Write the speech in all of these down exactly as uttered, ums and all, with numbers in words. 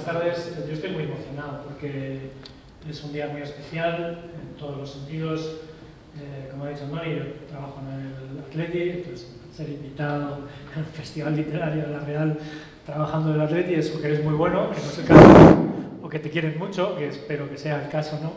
buenas tardes. Yo estoy muy emocionado porque es un día muy especial en todos los sentidos. Eh, como ha dicho Mari, yo trabajo en el Atleti, entonces ser invitado al Festival Literario de La Real trabajando en el Atleti es porque eres muy bueno, que no es el caso, o que te quieren mucho, que espero que sea el caso, ¿no?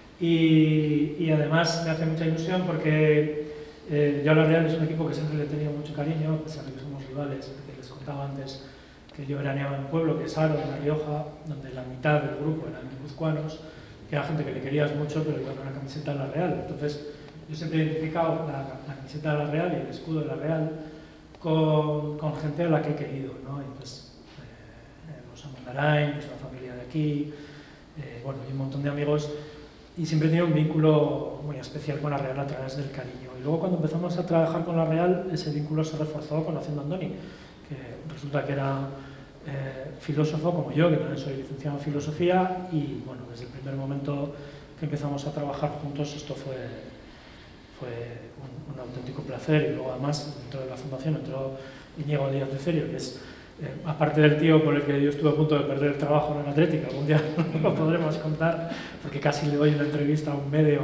Y, y además me hace mucha ilusión porque eh, yo a La Real es un equipo que siempre le he tenido mucho cariño, a pesar de que somos rivales, que les contaba antes que yo veraneaba en un pueblo, que es Aro, en La Rioja, donde la mitad del grupo eran guipuzcoanos, que era gente que le querías mucho, pero iba con una camiseta de La Real. Entonces, yo siempre he identificado la, la camiseta de La Real y el escudo de La Real con, con gente a la que he querido, ¿no? Entonces, eh, los Amandarain, pues la familia de aquí, eh, bueno, y un montón de amigos, y siempre he tenido un vínculo muy especial con La Real a través del cariño. Y luego cuando empezamos a trabajar con La Real, ese vínculo se reforzó conociendo a Andoni, que resulta que era eh, filósofo como yo, que también soy licenciado en filosofía, y bueno, desde el primer momento que empezamos a trabajar juntos esto fue, fue un, un auténtico placer. Y luego además dentro de la fundación entró Íñigo Díaz de Cerio, que es eh, aparte del tío por el que yo estuve a punto de perder el trabajo en el Atlético, algún día lo podremos contar porque casi le doy una entrevista a un medio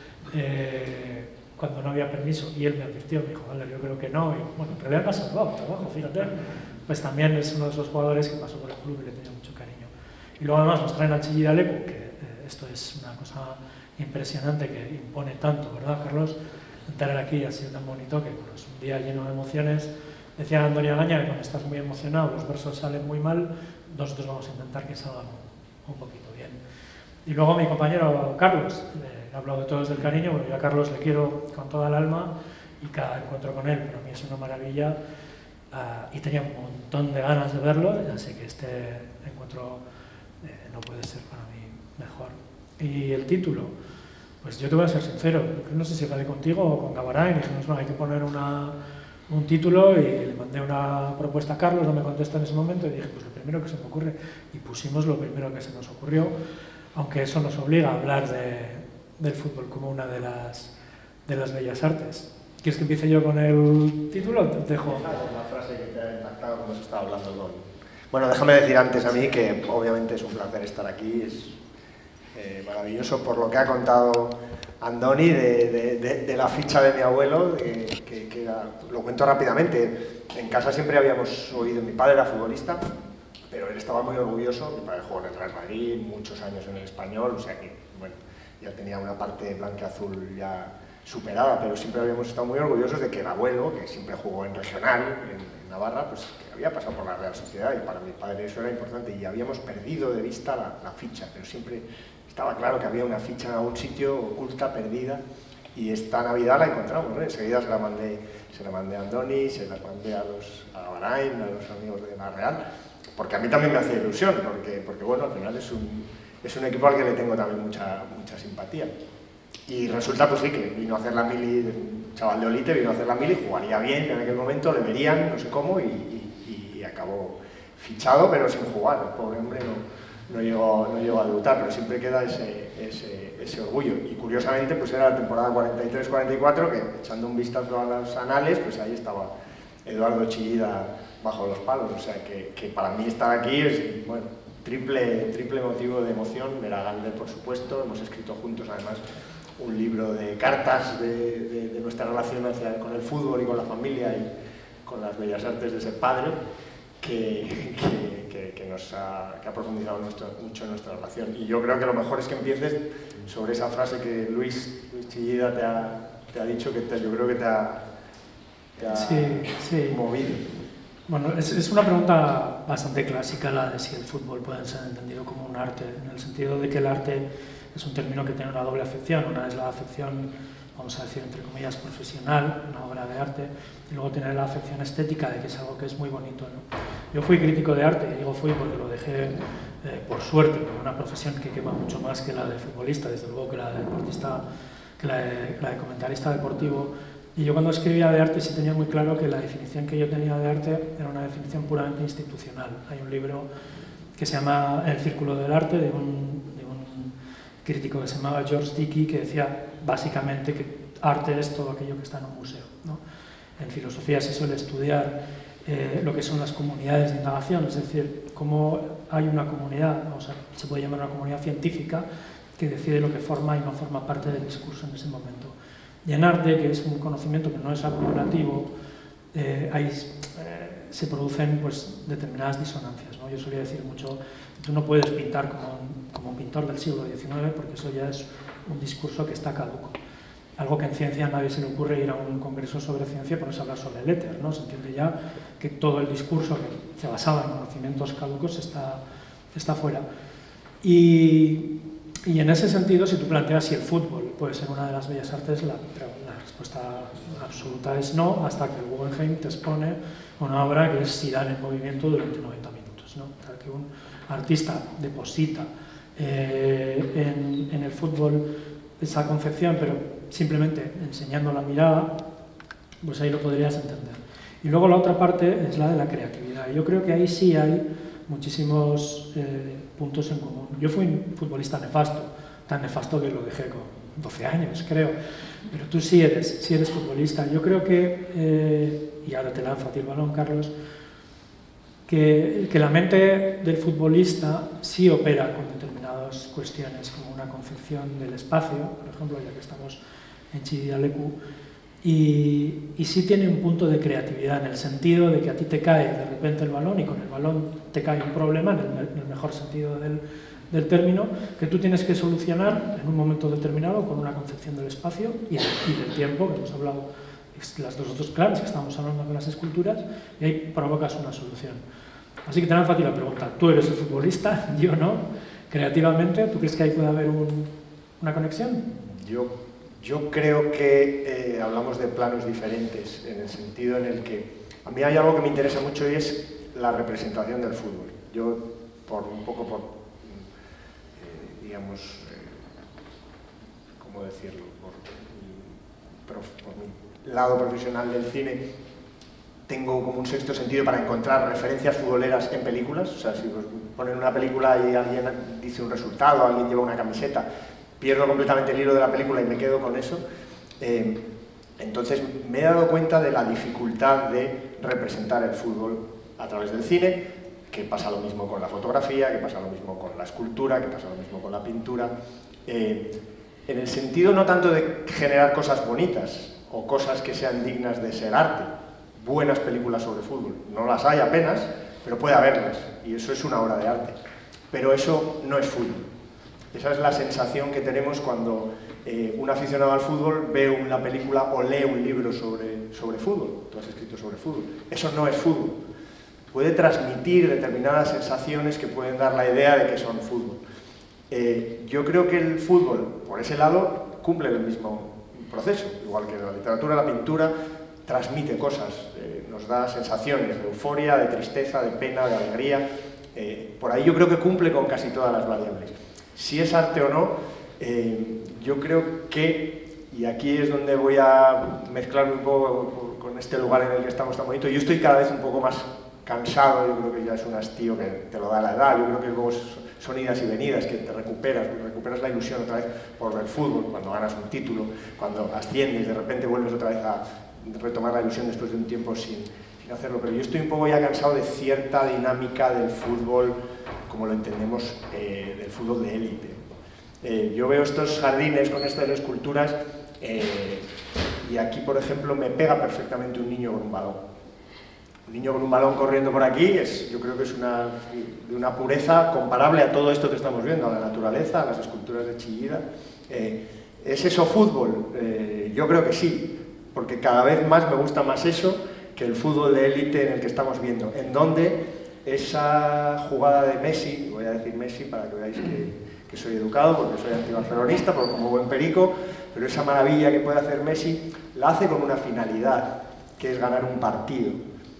eh, cuando no había permiso, y él me advirtió, me dijo, vale, yo creo que no, y bueno, en realidad me ha salvado el trabajo, fíjate, pues también es uno de esos jugadores que pasó por el club y le tenía mucho cariño. Y luego además nos traen a Chillidalecu, que eh, esto es una cosa impresionante que impone tanto, ¿verdad, Carlos? Entrar aquí ha sido tan bonito que bueno, es un día lleno de emociones. Decía Antonio Agaña que cuando estás muy emocionado los versos salen muy mal, nosotros vamos a intentar que salgan un, un poquito bien. Y luego mi compañero Carlos, eh, he hablado de todo desde el cariño, bueno, yo a Carlos le quiero con toda el alma y cada encuentro con él para mí es una maravilla, uh, y tenía un montón de ganas de verlo, así que este encuentro eh, no puede ser para mí mejor. Y el título, pues yo te voy a ser sincero, no sé si hablé contigo o con Gabarán y dijimos, bueno, hay que poner una, un título, y le mandé una propuesta a Carlos, no me contesta en ese momento y dije, pues lo primero que se me ocurre, y pusimos lo primero que se nos ocurrió, aunque eso nos obliga a hablar de, del fútbol como una de las, de las bellas artes. ¿Quieres que empiece yo con el título? Te dejo. Una frase que te ha impactado como se estaba hablando con... Bueno, déjame decir antes a mí que obviamente es un placer estar aquí, es eh, maravilloso por lo que ha contado Andoni de, de, de, de la ficha de mi abuelo, de, que, que era, lo cuento rápidamente. En casa siempre habíamos oído, mi padre era futbolista, pero él estaba muy orgulloso, mi padre jugó en el Real Madrid, muchos años en el Español, o sea que, bueno, ya tenía una parte blanca-azul ya superada, pero siempre habíamos estado muy orgullosos de que el abuelo, que siempre jugó en regional, en, en Navarra, pues que había pasado por la Real Sociedad, y para mi padre eso era importante, y habíamos perdido de vista la, la ficha, pero siempre estaba claro que había una ficha en algún sitio oculta, perdida, y esta Navidad la encontramos, ¿no? Enseguida se la mandé, se la mandé a Andoni, se la mandé a los a Barain, a los amigos de la Real, porque a mí también me hacía ilusión, porque, porque bueno, al final es un, es un equipo al que le tengo también mucha, mucha simpatía. Y resulta, pues sí, que vino a hacer la mili, un chaval de Olite, vino a hacer la mili, jugaría bien en aquel momento, le verían, no sé cómo, y, y, y acabó fichado, pero sin jugar. El pobre hombre no, no, llegó, no llegó a debutar, pero siempre queda ese, ese, ese orgullo. Y curiosamente, pues era la temporada cuarenta y tres cuarenta y cuatro, que echando un vistazo a los anales, pues ahí estaba Eduardo Chillida bajo los palos, o sea que, que para mí estar aquí es, bueno, triple, triple motivo de emoción. Ver a Galder, por supuesto, hemos escrito juntos además un libro de cartas de, de, de nuestra relación hacia, con el fútbol y con la familia y con las bellas artes de ser padre, que, que, que, que nos ha, que ha profundizado nuestro, mucho en nuestra relación. Y yo creo que lo mejor es que empieces sobre esa frase que Luis, Luis Chillida te ha, te ha dicho, que te, yo creo que te ha, te ha sí, sí. movido. Bueno, es, es una pregunta bastante clásica la de si el fútbol puede ser entendido como un arte, en el sentido de que el arte es un término que tiene una doble acepción. Una es la acepción, vamos a decir, entre comillas, profesional, una obra de arte, y luego tiene la acepción estética, de que es algo que es muy bonito, ¿no? Yo fui crítico de arte, y digo fui porque lo dejé eh, por suerte, como una profesión que quema mucho más que la de futbolista, desde luego que la de deportista, que la de, la de comentarista deportivo. Y yo cuando escribía de arte sí tenía muy claro que la definición que yo tenía de arte era una definición puramente institucional. Hay un libro que se llama El Círculo del Arte, de un, de un crítico que se llamaba George Dickey, que decía básicamente que arte es todo aquello que está en un museo, ¿no? En filosofía se suele estudiar eh, lo que son las comunidades de indagación, es decir, cómo hay una comunidad, o sea, se puede llamar una comunidad científica, que decide lo que forma y no forma parte del discurso en ese momento. Y en arte, que es un conocimiento que no es acumulativo, eh, hay, eh, se producen pues, determinadas disonancias, ¿no? Yo solía decir mucho, tú no puedes pintar como un, como un pintor del siglo diecinueve, porque eso ya es un discurso que está caduco. Algo que en ciencia a nadie se le ocurre ir a un congreso sobre ciencia, por eso hablar sobre el éter, ¿no? Se entiende ya que todo el discurso que se basaba en conocimientos caducos está, está fuera. Y, y en ese sentido, si tú planteas si el fútbol puede ser una de las bellas artes, la, la respuesta absoluta es no, hasta que el Guggenheim te expone una obra que es Zidane en movimiento durante noventa minutos, ¿no? Para que un artista deposita eh, en, en el fútbol esa concepción, pero simplemente enseñando la mirada, pues ahí lo podrías entender. Y luego la otra parte es la de la creatividad. Yo creo que ahí sí hay muchísimos eh, puntos en común. Yo fui un futbolista nefasto, tan nefasto que lo dejé con doce años, creo. Pero tú sí eres, sí eres futbolista. Yo creo que, eh, y ahora te lanzo a ti el balón, Carlos, que, que la mente del futbolista sí opera con determinadas cuestiones, como una concepción del espacio, por ejemplo, ya que estamos en Chillida Leku, y, y sí tiene un punto de creatividad, en el sentido de que a ti te cae de repente el balón y con el balón te cae un problema, en el, en el mejor sentido del, del término, que tú tienes que solucionar en un momento determinado con una concepción del espacio y, y del tiempo, que hemos hablado, las dos otras claves que estamos hablando con las esculturas, y ahí provocas una solución. Así que te lanzo a ti la pregunta, tú eres el futbolista, yo no, creativamente, ¿tú crees que ahí puede haber un, una conexión? Yo, yo creo que eh, hablamos de planos diferentes, en el sentido en el que a mí hay algo que me interesa mucho y es la representación del fútbol. Yo, por un poco por, eh, digamos, eh, ¿cómo decirlo? Por, por, por mi lado profesional del cine, tengo como un sexto sentido para encontrar referencias futboleras en películas. O sea, si ponen una película y alguien dice un resultado, alguien lleva una camiseta, pierdo completamente el hilo de la película y me quedo con eso. Eh, entonces me he dado cuenta de la dificultad de representar el fútbol a través del cine, que pasa lo mismo con la fotografía, que pasa lo mismo con la escultura, que pasa lo mismo con la pintura. Eh, en el sentido no tanto de generar cosas bonitas o cosas que sean dignas de ser arte, buenas películas sobre fútbol. No las hay apenas, pero puede haberlas, y eso es una obra de arte. Pero eso no es fútbol. Esa es la sensación que tenemos cuando eh, un aficionado al fútbol ve una película o lee un libro sobre, sobre fútbol. Tú has escrito sobre fútbol. Eso no es fútbol. Puede transmitir determinadas sensaciones que pueden dar la idea de que son fútbol. Eh, yo creo que el fútbol, por ese lado, cumple el mismo proceso, igual que la literatura, la pintura, transmite cosas, eh, nos da sensaciones de euforia, de tristeza, de pena, de alegría. Eh, por ahí yo creo que cumple con casi todas las variables. Si es arte o no, eh, yo creo que, y aquí es donde voy a mezclarme un poco con este lugar en el que estamos tan bonito, yo estoy cada vez un poco más cansado, yo creo que ya es un hastío que te lo da la edad, yo creo que luego son idas y venidas, que te recuperas, recuperas la ilusión otra vez por ver fútbol, cuando ganas un título, cuando asciendes, de repente vuelves otra vez a retomar la ilusión después de un tiempo sin, sin hacerlo, pero yo estoy un poco ya cansado de cierta dinámica del fútbol, como lo entendemos, eh, del fútbol de élite. Eh, yo veo estos jardines con estas esculturas eh, y aquí, por ejemplo, me pega perfectamente un niño con un balón. Un niño con un balón corriendo por aquí, es, yo creo que es una, de una pureza comparable a todo esto que estamos viendo, a la naturaleza, a las esculturas de Chillida. Eh, ¿Es eso fútbol? Eh, yo creo que sí, porque cada vez más me gusta más eso que el fútbol de élite en el que estamos viendo, en donde esa jugada de Messi, voy a decir Messi para que veáis que, que soy educado, porque soy antibarcelonista, porque como buen perico, pero esa maravilla que puede hacer Messi la hace con una finalidad, que es ganar un partido,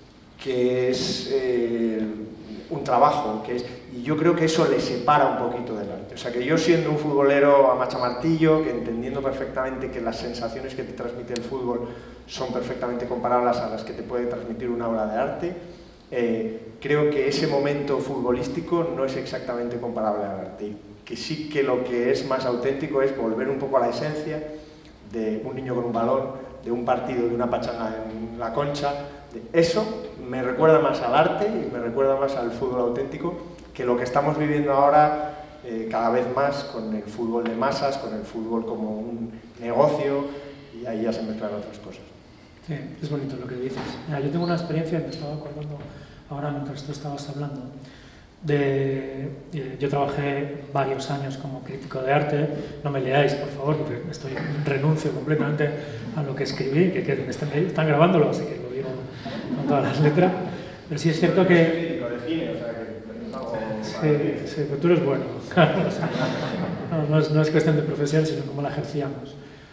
que es eh, un trabajo, que es, y yo creo que eso le separa un poquito del arte. O sea, que yo siendo un futbolero a machamartillo, que entendiendo perfectamente que las sensaciones que te transmite el fútbol son perfectamente comparables a las que te puede transmitir una obra de arte, eh, creo que ese momento futbolístico no es exactamente comparable al arte, que sí que lo que es más auténtico es volver un poco a la esencia de un niño con un balón, de un partido, de una pachanga en la Concha. Eso me recuerda más al arte y me recuerda más al fútbol auténtico que lo que estamos viviendo ahora eh, cada vez más con el fútbol de masas, con el fútbol como un negocio, y ahí ya se mezclan otras cosas. Sí, es bonito lo que dices. Mira, yo tengo una experiencia, me estaba acordando ahora mientras tú estabas hablando, de, eh, yo trabajé varios años como crítico de arte, no me leáis por favor, porque estoy, renuncio completamente a lo que escribí, que, que están, están grabándolo, así que lo digo con todas las letras, pero sí es cierto que... Crítico de cine, o sea que es algo... Sí, sí, pero tú eres bueno, no, no, es, no es cuestión de profesión, sino cómo la ejercíamos.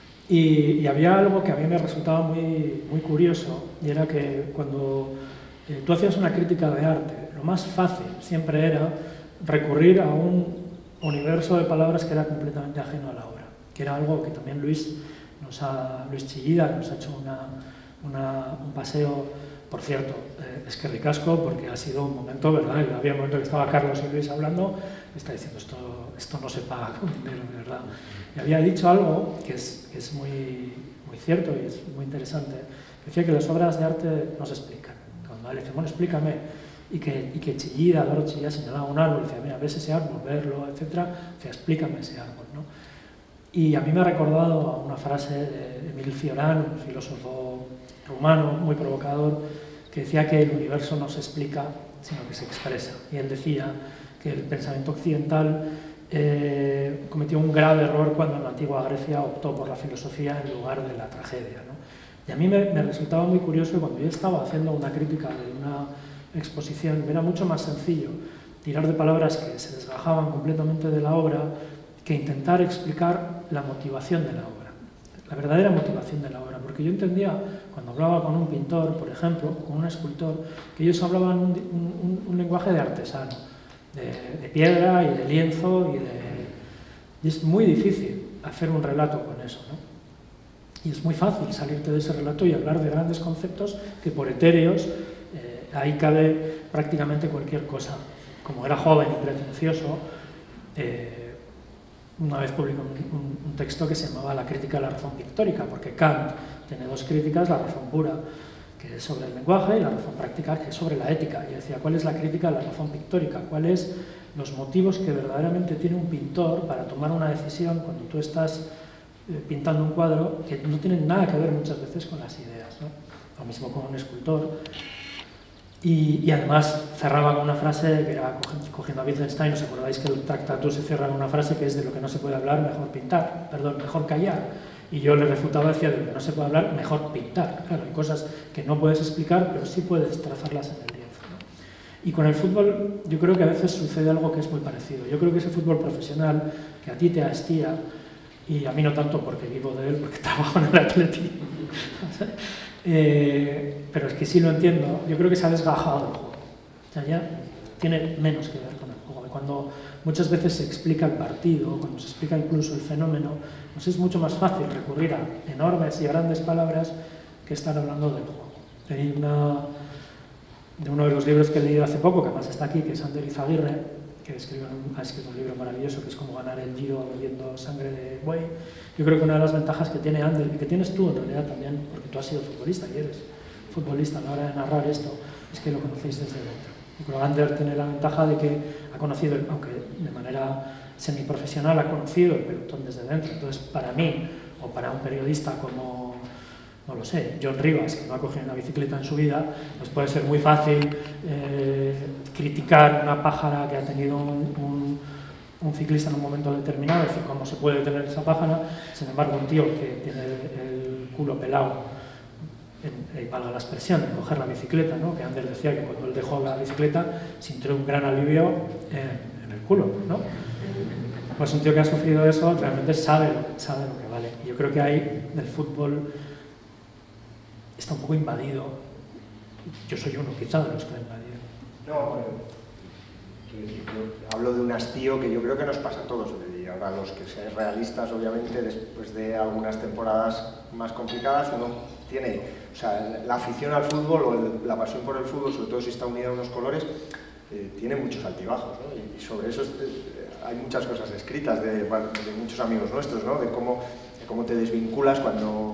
Y, y había algo que a mí me resultaba muy, muy curioso, y era que cuando eh, tú hacías una crítica de arte, lo más fácil siempre era recurrir a un universo de palabras que era completamente ajeno a la obra, que era algo que también Luis, nos ha, Luis Chillida nos ha hecho una, una, un paseo, por cierto, eh, es que ricasco, porque ha sido un momento, ¿verdad? Y había un momento que estaba Carlos y Luis hablando, y está diciendo, esto, esto no se paga con dinero, de verdad. Y había dicho algo que es, que es muy, muy cierto y es muy interesante. Decía que las obras de arte no se explican. Cuando él dice, bueno, explícame, y que, y que Chillida, Álvaro Chillida señalaba un árbol, decía, mira, ves ese árbol, verlo, etcétera, decía, explícame ese árbol, ¿no? Y a mí me ha recordado a una frase de Emile Cioran, un filósofo rumano muy provocador, que decía que el universo no se explica, sino que se expresa. Y él decía que el pensamiento occidental Eh, cometió un grave error cuando en la antigua Grecia optó por la filosofía en lugar de la tragedia, ¿no? Y a mí me, me resultaba muy curioso, cuando yo estaba haciendo una crítica de una exposición, era mucho más sencillo tirar de palabras que se desgajaban completamente de la obra que intentar explicar la motivación de la obra, la verdadera motivación de la obra, porque yo entendía, cuando hablaba con un pintor, por ejemplo, con un escultor, que ellos hablaban un, un, un lenguaje de artesano, De, de piedra y de lienzo, y, de, y es muy difícil hacer un relato con eso, ¿no? Y es muy fácil salirte de ese relato y hablar de grandes conceptos que por etéreos eh, ahí cabe prácticamente cualquier cosa. Como era joven y pretencioso, eh, una vez publicó un, un, un texto que se llamaba La crítica de la razón pictórica, porque Kant tiene dos críticas, la razón pura, que es sobre el lenguaje, y la razón práctica, que es sobre la ética. Y decía, ¿cuál es la crítica de la razón pictórica? ¿Cuáles los motivos que verdaderamente tiene un pintor para tomar una decisión cuando tú estás eh, pintando un cuadro que no tienen nada que ver muchas veces con las ideas, ¿no? Lo mismo con un escultor. Y, y además cerraba con una frase que era, cogiendo a Wittgenstein, ¿os acordáis que el Tractatus se cierra con una frase que es de lo que no se puede hablar, mejor pintar, perdón, mejor callar? Y yo le refutaba, decía, de lo que no se puede hablar, mejor pintar. Claro, hay cosas que no puedes explicar, pero sí puedes trazarlas en el lienzo, ¿no? Y con el fútbol yo creo que a veces sucede algo que es muy parecido. Yo creo que ese fútbol profesional que a ti te hastía, y a mí no tanto porque vivo de él, porque trabajo en el Atleti, eh, pero es que sí lo entiendo, yo creo que se ha desgajado del juego. O sea, ya tiene menos que ver con el juego. Cuando muchas veces se explica el partido, cuando se explica incluso el fenómeno, pues es mucho más fácil recurrir a enormes y grandes palabras que estar hablando del juego. Hay una, de uno de los libros que he leído hace poco, que además está aquí, que es Ander Izaguirre, que escribe un, ha escrito un libro maravilloso que es Cómo ganar el Giro bebiendo sangre de buey. Yo creo que una de las ventajas que tiene Ander, y que tienes tú en realidad también, porque tú has sido futbolista y eres futbolista a la hora de narrar esto, es que lo conocéis desde dentro. Yo creo que Ander tiene la ventaja de que ha conocido, aunque de manera semiprofesional, ha conocido el pelotón desde dentro. Entonces, para mí, o para un periodista como, no lo sé, John Rivas, que no ha cogido una bicicleta en su vida, pues puede ser muy fácil eh, criticar una pájara que ha tenido un, un, un ciclista en un momento determinado, es decir, cómo se puede tener esa pájara. Sin embargo, un tío que tiene el culo pelado, en, eh, valga la expresión, de coger la bicicleta, ¿no? Que Ander decía que cuando él dejó la bicicleta sintió un gran alivio en, en el culo, ¿no? Pues un tío que ha sufrido eso realmente sabe, sabe lo que vale. Y yo creo que ahí el fútbol está un poco invadido. Yo soy uno quizá de los que lo ha invadido. No, bueno, yo hablo de un hastío que yo creo que nos pasa a todos. Y ahora los que sean realistas, obviamente, después de algunas temporadas más complicadas, uno tiene, o sea, la afición al fútbol o el, la pasión por el fútbol, sobre todo si está unida a unos colores, eh, tiene muchos altibajos, ¿no? Y, y sobre eso eh, hay muchas cosas escritas de, de muchos amigos nuestros, ¿no? De cómo, de cómo te desvinculas cuando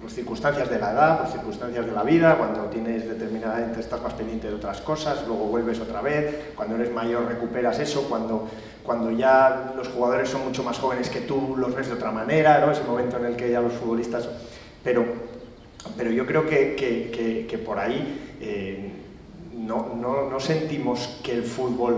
por circunstancias de la edad, por circunstancias de la vida, cuando tienes determinadamente estás más pendiente de otras cosas, luego vuelves otra vez, cuando eres mayor recuperas eso, cuando, cuando ya los jugadores son mucho más jóvenes que tú, los ves de otra manera, ¿no? Ese momento en el que ya los futbolistas... Pero, pero yo creo que, que, que, que por ahí eh, no, no, no sentimos que el fútbol...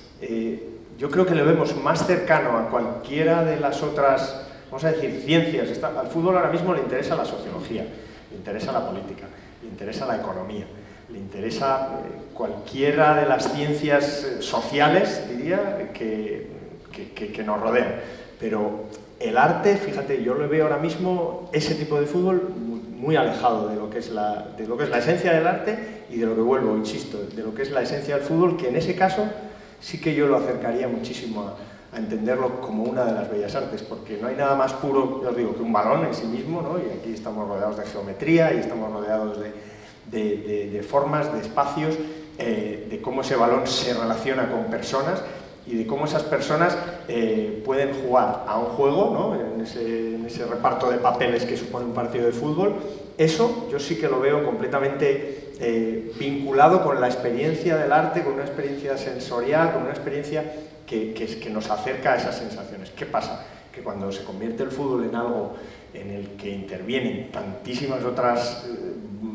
Eh, yo creo que lo vemos más cercano a cualquiera de las otras... Vamos a decir, ciencias. Está, al fútbol ahora mismo le interesa la sociología, le interesa la política, le interesa la economía, le interesa eh, cualquiera de las ciencias eh, sociales, diría, que, que, que, que nos rodean. Pero el arte, fíjate, yo lo veo ahora mismo, ese tipo de fútbol, muy, muy alejado de lo, que es la, de lo que es la esencia del arte y de lo que vuelvo, insisto, de lo que es la esencia del fútbol, que en ese caso sí que yo lo acercaría muchísimo a... a entenderlo como una de las bellas artes, porque no hay nada más puro, ya os digo, que un balón en sí mismo, ¿no? Y aquí estamos rodeados de geometría y estamos rodeados de, de, de, de formas, de espacios, eh, de cómo ese balón se relaciona con personas y de cómo esas personas eh, pueden jugar a un juego, ¿no? en, ese, en ese reparto de papeles que supone un partido de fútbol. Eso yo sí que lo veo completamente eh, vinculado con la experiencia del arte, con una experiencia sensorial, con una experiencia Que, que, que nos acerca a esas sensaciones. ¿Qué pasa? Que cuando se convierte el fútbol en algo en el que intervienen tantísimas otras eh,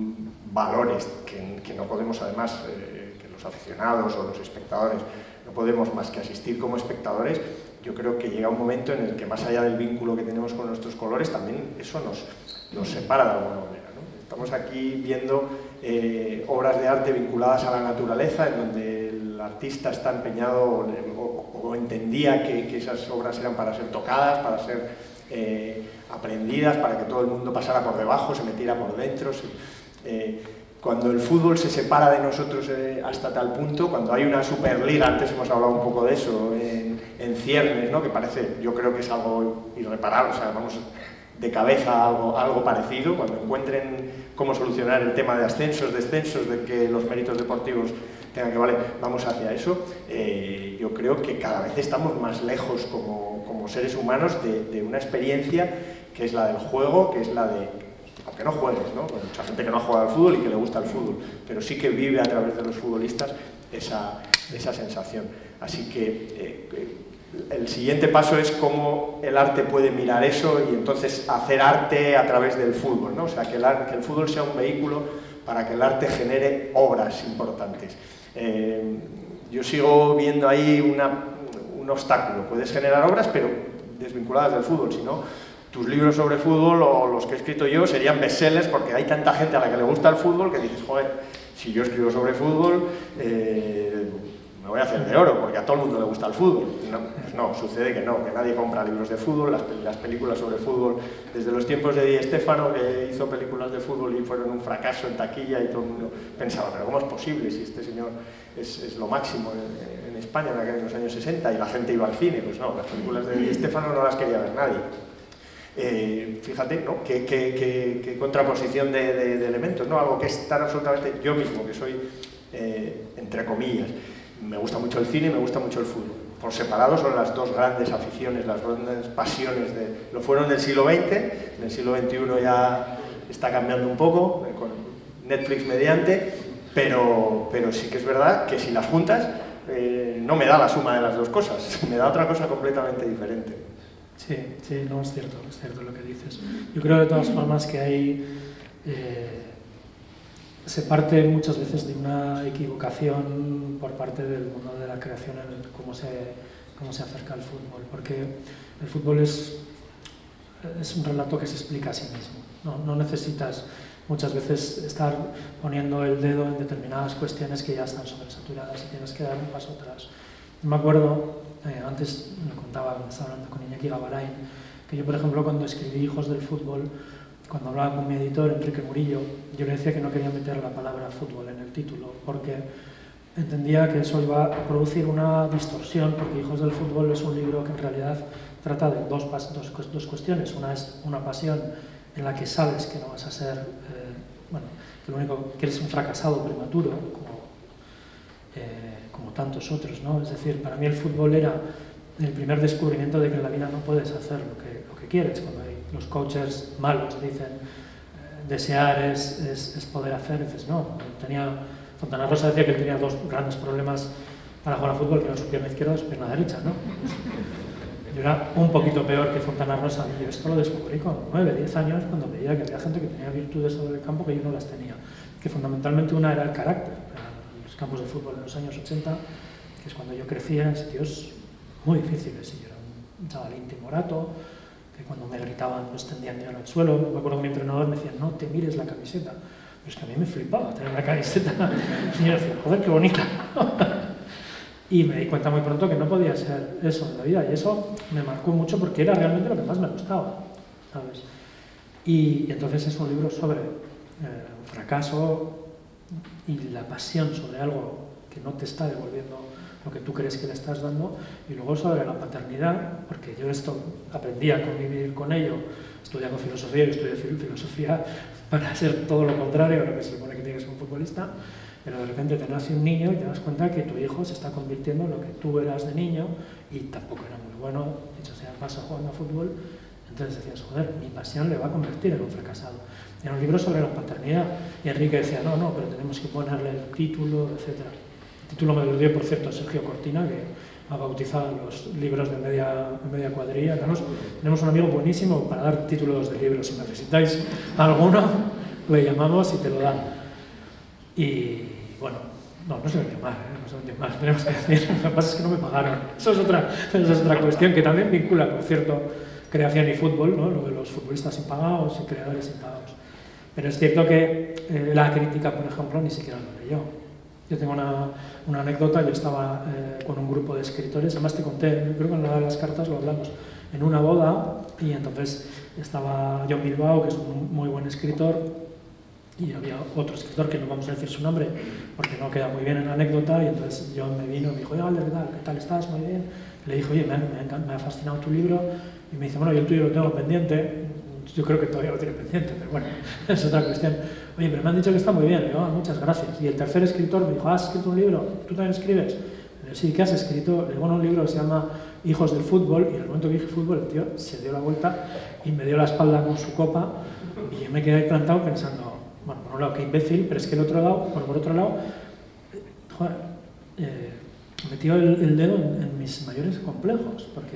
valores que, que no podemos además, eh, que los aficionados o los espectadores no podemos más que asistir como espectadores, yo creo que llega un momento en el que más allá del vínculo que tenemos con nuestros colores, también eso nos, nos separa de alguna manera, ¿no? Estamos aquí viendo eh, obras de arte vinculadas a la naturaleza, en donde el artista está empeñado o, o entendía que, que esas obras eran para ser tocadas, para ser eh, aprendidas, para que todo el mundo pasara por debajo, se metiera por dentro. Se, eh, cuando el fútbol se separa de nosotros eh, hasta tal punto, cuando hay una Superliga, antes hemos hablado un poco de eso, en, en ciernes, ¿no? Que parece, yo creo que es algo irreparable, o sea, vamos de cabeza a algo, algo parecido, cuando encuentren cómo solucionar el tema de ascensos, descensos, de que los méritos deportivos tengan que valer, vamos hacia eso. Eh, yo creo que cada vez estamos más lejos como, como seres humanos de, de una experiencia que es la del juego, que es la de, aunque no juegues, ¿no? Bueno, mucha gente que no ha jugado al fútbol y que le gusta el fútbol, pero sí que vive a través de los futbolistas esa, esa sensación. Así que eh, el siguiente paso es cómo el arte puede mirar eso y entonces hacer arte a través del fútbol, ¿no? O sea, que el, que el fútbol sea un vehículo para que el arte genere obras importantes. Eh, yo sigo viendo ahí una, un obstáculo. Puedes generar obras, pero desvinculadas del fútbol, si no, tus libros sobre fútbol o los que he escrito yo serían bestsellers porque hay tanta gente a la que le gusta el fútbol que dices, joder, si yo escribo sobre fútbol, eh, me voy a hacer de oro, porque a todo el mundo le gusta el fútbol. No, pues no, sucede que no, que nadie compra libros de fútbol, las, las películas sobre fútbol, desde los tiempos de Di Stéfano, que hizo películas de fútbol y fueron un fracaso en taquilla y todo el mundo pensaba, pero ¿cómo es posible si este señor es, es lo máximo en, en España en los años sesenta y la gente iba al cine? Pues no, las películas de Di Stéfano no las quería ver nadie. Eh, fíjate, ¿no? Qué, qué, qué, qué contraposición de, de, de elementos, ¿no? Algo que es tan absolutamente yo mismo, que soy, eh, entre comillas, me gusta mucho el cine y me gusta mucho el fútbol. Por separado son las dos grandes aficiones, las grandes pasiones, de, lo fueron del siglo veinte, en el siglo veintiuno ya está cambiando un poco, eh, con Netflix mediante, pero, pero sí que es verdad que si las juntas, eh, no me da la suma de las dos cosas, me da otra cosa completamente diferente. Sí, sí, no, es cierto, es cierto lo que dices. Yo creo de todas formas que hay... Eh, se parte muchas veces de una equivocación por parte del mundo de la creación en el, cómo, se, cómo se acerca al fútbol, porque el fútbol es, es un relato que se explica a sí mismo. No, no necesitas muchas veces estar poniendo el dedo en determinadas cuestiones que ya están sobresaturadas y tienes que dar un paso atrás. Me acuerdo, eh, antes me contaba, me estaba hablando con Iñaki Gabarain, que yo, por ejemplo, cuando escribí Hijos del Fútbol, cuando hablaba con mi editor, Enrique Murillo, yo le decía que no quería meter la palabra fútbol en el título, porque entendía que eso iba a producir una distorsión, porque Hijos del Fútbol es un libro que en realidad trata de dos, dos, dos cuestiones. Una es una pasión en la que sabes que no vas a ser, eh, bueno, que lo único que eres un fracasado prematuro, como, eh, como tantos otros, ¿no? Es decir, para mí el fútbol era el primer descubrimiento de que en la vida no puedes hacer lo que, lo que quieres. Cuando hay los coaches malos dicen desear es, es, es poder hacer, y dices, no, tenía, Fontana Rosa decía que él tenía dos grandes problemas para jugar a fútbol, que era su pierna izquierda y su pierna derecha, ¿no? Pues, yo era un poquito peor que Fontana Rosa, y yo esto lo descubrí con nueve, diez años, cuando veía que había gente que tenía virtudes sobre el campo que yo no las tenía, que fundamentalmente una era el carácter. Los campos de fútbol en los años ochenta, que es cuando yo crecía, en sitios muy difíciles, y yo era un chavalín timorato, que cuando me gritaban pues tendían dinero al suelo. Me acuerdo que mi entrenador me decía, no te mires la camiseta, pero es que a mí me flipaba tener la camiseta, y yo decía, joder, qué bonita. Y me di cuenta muy pronto que no podía ser eso en la vida, y eso me marcó mucho porque era realmente lo que más me gustaba, ¿sabes? Y, y entonces es un libro sobre eh, un fracaso y la pasión sobre algo que no te está devolviendo lo que tú crees que le estás dando, y luego sobre la paternidad, porque yo esto aprendí a convivir con ello estudiando filosofía, y estudié filosofía para ser todo lo contrario a lo que se supone que tiene que ser un futbolista. Pero de repente te nace un niño y te das cuenta que tu hijo se está convirtiendo en lo que tú eras de niño, y tampoco era muy bueno, dicho sea paso, jugando a fútbol. Entonces decías, joder, mi pasión le va a convertir en un fracasado. Era un libro sobre la paternidad, y Enrique decía, no, no, pero tenemos que ponerle el título, etcétera. El título me lo dio, por cierto, Sergio Cortina, que ha bautizado los libros de media, de media cuadrilla. Tenemos, tenemos un amigo buenísimo para dar títulos de libros. Si necesitáis alguno, le llamamos y te lo dan. Y bueno, no, no se vendió mal, ¿eh? No se vendió mal, tenemos que decir. Lo que pasa es que no me pagaron. Eso es otra, eso es otra cuestión que también vincula, por cierto, creación y fútbol, ¿no? Lo de los futbolistas impagados y creadores impagados. Pero es cierto que eh, la crítica, por ejemplo, ni siquiera lo leyó. Yo tengo una, una anécdota. Yo estaba eh, con un grupo de escritores, además te conté, creo que en la de las cartas lo hablamos, en una boda, y entonces estaba John Bilbao, que es un muy buen escritor, y había otro escritor que no vamos a decir su nombre porque no queda muy bien en la anécdota, y entonces John me vino y me dijo, oye, Alder, ¿qué tal? ¿Qué tal estás? Muy bien. Le dije, oye, me ha, me, ha, me ha fascinado tu libro, y me dice, bueno, yo el tuyo lo tengo pendiente. Yo creo que todavía lo tiene pendiente, pero bueno, es otra cuestión. Oye, pero me han dicho que está muy bien. Le digo, ah, muchas gracias. Y el tercer escritor me dijo, ¿has escrito un libro? ¿Tú también escribes? Le digo, sí, ¿qué has escrito? Le digo, bueno, un libro que se llama Hijos del Fútbol, y en el momento que dije fútbol, el tío se dio la vuelta y me dio la espalda con su copa, y yo me quedé plantado pensando, bueno, por un lado, qué imbécil, pero es que el otro lado, bueno, por otro lado, joder, eh, metió el, el dedo en, en mis mayores complejos, porque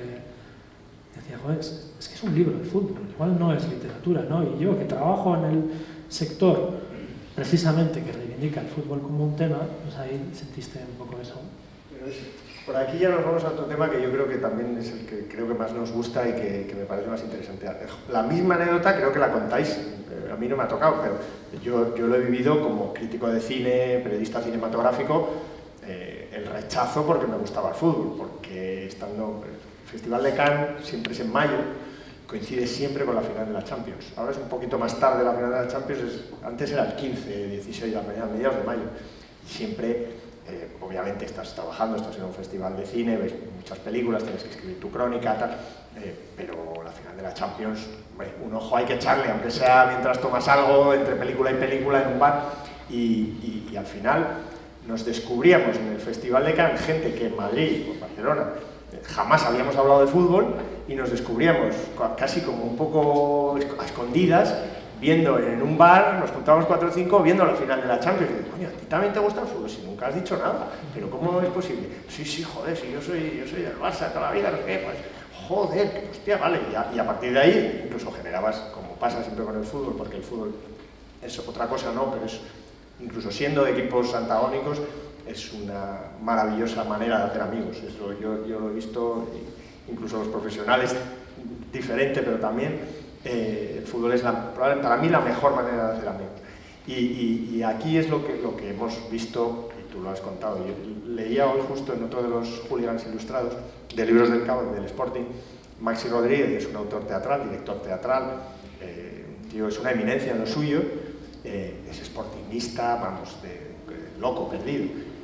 decía, joder, es, es que es un libro de fútbol, igual no es literatura, ¿no? Y yo, que trabajo en el sector precisamente que reivindica el fútbol como un tema, pues ahí sentiste un poco eso. Pero es, por aquí ya nos vamos a otro tema que yo creo que también es el que creo que más nos gusta y que, que me parece más interesante. La misma anécdota creo que la contáis, a mí no me ha tocado, pero yo, yo lo he vivido como crítico de cine, periodista cinematográfico, eh, el rechazo porque me gustaba el fútbol, porque estando el Festival de Cannes siempre es en mayo, coincide siempre con la final de la Champions. Ahora es un poquito más tarde la final de la Champions, es, antes era el quince, dieciséis de la mañana, mediados de mayo, y siempre... Eh, obviamente estás trabajando, estás en un festival de cine, ves muchas películas, tienes que escribir tu crónica, tal, eh, pero la final de la Champions, hombre, un ojo hay que echarle, aunque sea mientras tomas algo, entre película y película en un bar, y, y, y al final nos descubríamos en el Festival de Cannes gente que en Madrid o en Barcelona eh, jamás habíamos hablado de fútbol, y nos descubríamos casi como un poco a escondidas, viendo en un bar, nos juntábamos cuatro o cinco viendo la final de la Champions. Y digo, coño, ¿a ti también te gusta el fútbol? Si nunca has dicho nada, pero ¿cómo es posible? Sí, sí, joder, si yo soy, yo soy del Barça toda la vida, no sé qué, pues, joder, que hostia, vale. Y a, y a partir de ahí, incluso generabas, como pasa siempre con el fútbol, porque el fútbol es otra cosa, no, pero es, incluso siendo de equipos antagónicos, es una maravillosa manera de hacer amigos. Eso yo, yo lo he visto, incluso los profesionales, diferente, pero también. Eh, el fútbol es la, para mí la mejor manera de hacer amigos, y, y, y aquí es lo que, lo que hemos visto, y tú lo has contado. Yo leía hoy justo en otro de los hooligans ilustrados de Libros del Cabo, del Sporting, Maxi Rodríguez, es un autor teatral, director teatral, eh, tío, es una eminencia en lo suyo, eh, es sportingista, vamos, de, de loco, perdido,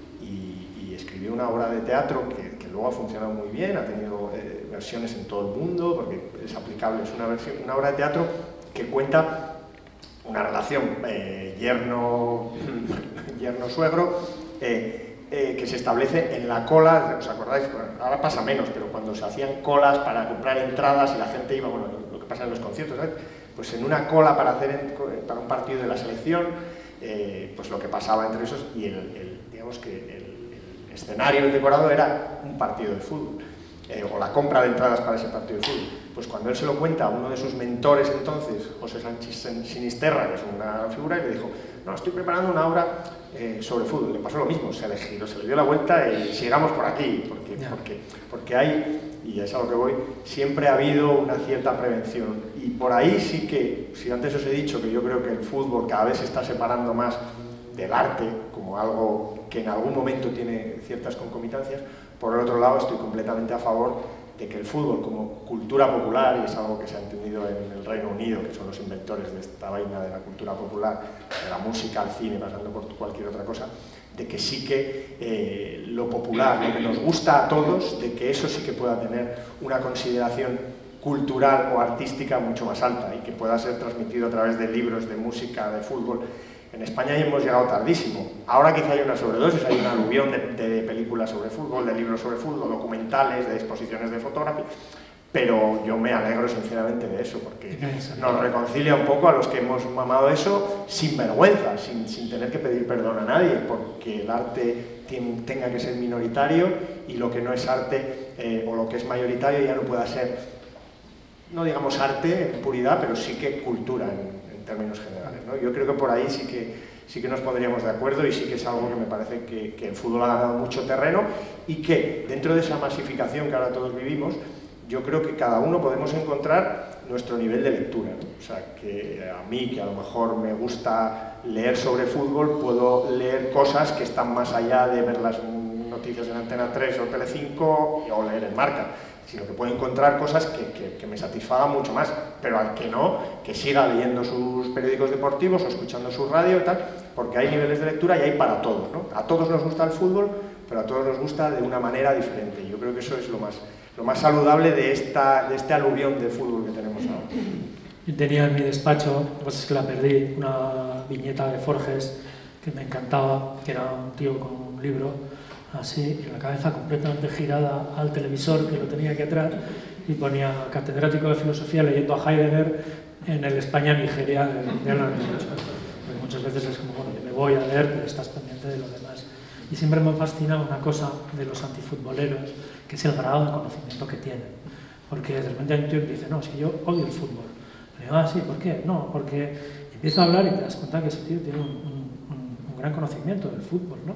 y, y escribió una obra de teatro que, que luego ha funcionado muy bien, ha tenido eh, versiones en todo el mundo, porque es aplicable, es una, versión, una obra de teatro que cuenta una relación eh, yerno, yerno-suegro, eh, eh, que se establece en la cola, ¿os acordáis? Bueno, ahora pasa menos, pero cuando se hacían colas para comprar entradas y la gente iba, bueno, lo que pasa en los conciertos, ¿sabes? pues en una cola para, hacer en, para un partido de la selección, eh, pues lo que pasaba entre esos, y el, el, digamos que el, el escenario, el decorado era un partido de fútbol, eh, o la compra de entradas para ese partido de fútbol. Pues cuando él se lo cuenta a uno de sus mentores entonces, José Sánchez Sinisterra, que es una gran figura, y le dijo, no, estoy preparando una obra eh, sobre fútbol. Le pasó lo mismo, se le giró, se le dio la vuelta y sigamos por aquí, porque, yeah. porque, porque hay, y es a lo que voy, siempre ha habido una cierta prevención. Y por ahí sí que, si antes os he dicho que yo creo que el fútbol cada vez se está separando más del arte, como algo que en algún momento tiene ciertas concomitancias, por el otro lado estoy completamente a favor de que el fútbol como cultura popular, y es algo que se ha entendido en el Reino Unido, que son los inventores de esta vaina de la cultura popular, de la música, al cine, pasando por cualquier otra cosa, de que sí que eh, lo popular, lo que nos gusta a todos, de que eso sí que pueda tener una consideración cultural o artística mucho más alta y que pueda ser transmitido a través de libros, de música, de fútbol. En España ya hemos llegado tardísimo. Ahora quizá hay una sobredosis, hay una aluvión de, de películas sobre fútbol, de libros sobre fútbol, documentales, de exposiciones de fotografía, pero yo me alegro sinceramente de eso, porque nos reconcilia un poco a los que hemos mamado eso sin vergüenza, sin, sin tener que pedir perdón a nadie, porque el arte tiene, tenga que ser minoritario y lo que no es arte eh, o lo que es mayoritario ya no pueda ser, no digamos arte en puridad, pero sí que cultura en, en términos generales, ¿no? Yo creo que por ahí sí que, sí que nos pondríamos de acuerdo y sí que es algo que me parece que, que el fútbol ha ganado mucho terreno y que dentro de esa masificación que ahora todos vivimos, yo creo que cada uno podemos encontrar nuestro nivel de lectura, ¿no? O sea, que a mí, que a lo mejor me gusta leer sobre fútbol, puedo leer cosas que están más allá de ver las noticias en Antena tres o Telecinco o leer en Marca, sino que puedo encontrar cosas que, que, que me satisfagan mucho más, pero al que no, que siga leyendo sus periódicos deportivos o escuchando su radio y tal, porque hay niveles de lectura y hay para todos, ¿no? A todos nos gusta el fútbol, pero a todos nos gusta de una manera diferente. Yo creo que eso es lo más, lo más saludable de, esta, de este aluvión de fútbol que tenemos ahora. Yo tenía en mi despacho, lo que pasa es que la perdí, una viñeta de Forges que me encantaba, que era un tío con un libro así, y la cabeza completamente girada al televisor que lo tenía aquí atrás, y ponía catedrático de filosofía leyendo a Heidegger en el España-Nigeria de la Porque muchas veces es como, bueno, yo me voy a leer, pero estás pendiente de lo demás. Y siempre me ha fascinado una cosa de los antifutboleros, que es el grado de conocimiento que tienen. Porque de repente hay un tío que dice, no, es que yo odio el fútbol. Y digo, ah, sí, ¿por qué? No, porque empiezo a hablar y te das cuenta que ese tío tiene un, un, un gran conocimiento del fútbol, ¿no?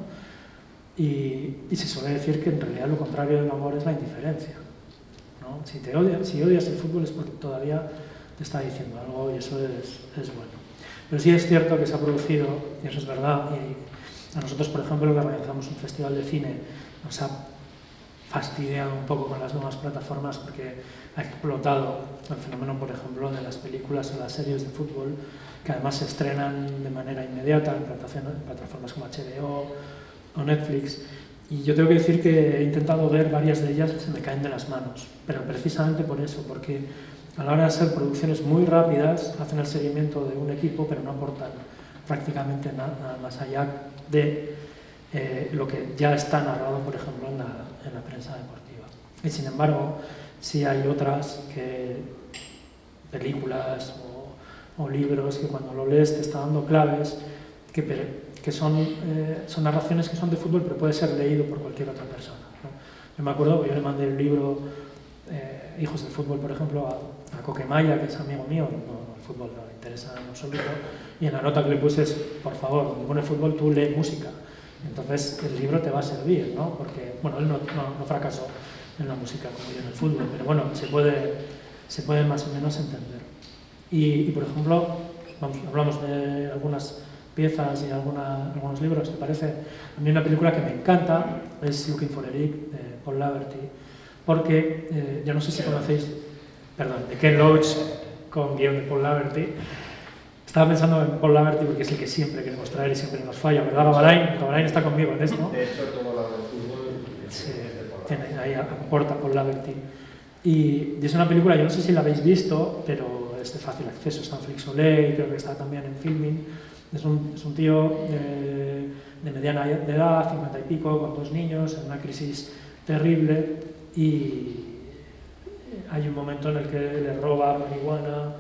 Y, y se suele decir que en realidad lo contrario del amor es la indiferencia, ¿no? Si, te odias, si odias el fútbol es porque todavía te está diciendo algo y eso es, es bueno. Pero sí es cierto que se ha producido, y eso es verdad, y a nosotros, por ejemplo, que organizamos un festival de cine, nos ha fastidiado un poco con las nuevas plataformas porque ha explotado el fenómeno, por ejemplo, de las películas o las series de fútbol que además se estrenan de manera inmediata en plataformas como H B O o Netflix, y yo tengo que decir que he intentado ver varias de ellas y se me caen de las manos, pero precisamente por eso, porque a la hora de hacer producciones muy rápidas hacen el seguimiento de un equipo pero no aportan prácticamente nada, nada más allá de eh, lo que ya está narrado, por ejemplo, en la, en la prensa deportiva. Y sin embargo, sí hay otras que, películas o, o libros que cuando lo lees te está dando claves que que son, eh, son narraciones que son de fútbol, pero puede ser leído por cualquier otra persona, ¿no? Yo me acuerdo que yo le mandé el libro eh, Hijos del Fútbol, por ejemplo, a, a Coquemaya, que es amigo mío, no, el fútbol no le interesa en absoluto, y en la nota que le puse es, por favor, donde pone fútbol tú lee música, entonces el libro te va a servir, ¿no? Porque, bueno, él no, no, no fracasó en la música como yo en el fútbol, pero bueno, se puede, se puede más o menos entender. Y, y por ejemplo, vamos, hablamos de algunas piezas y alguna, algunos libros, ¿te parece? A mí una película que me encanta es Looking for Eric, de Paul Laverty, porque, eh, yo no sé si conocéis, perdón, de Ken Loach con guión de Paul Laverty. Estaba pensando en Paul Laverty porque es el que siempre queremos traer y siempre nos falla, ¿verdad, Gabarain? Gabarain está conmigo en esto. De hecho, todo lo del fútbol sí, tiene, ahí aporta Paul Laverty. Y, y es una película, yo no sé si la habéis visto, pero es de fácil acceso, está en Flixolé y creo que está también en Filmin. Es un, es un tío de, de mediana edad, cincuenta y pico, con dos niños, en una crisis terrible, y hay un momento en el que le roba marihuana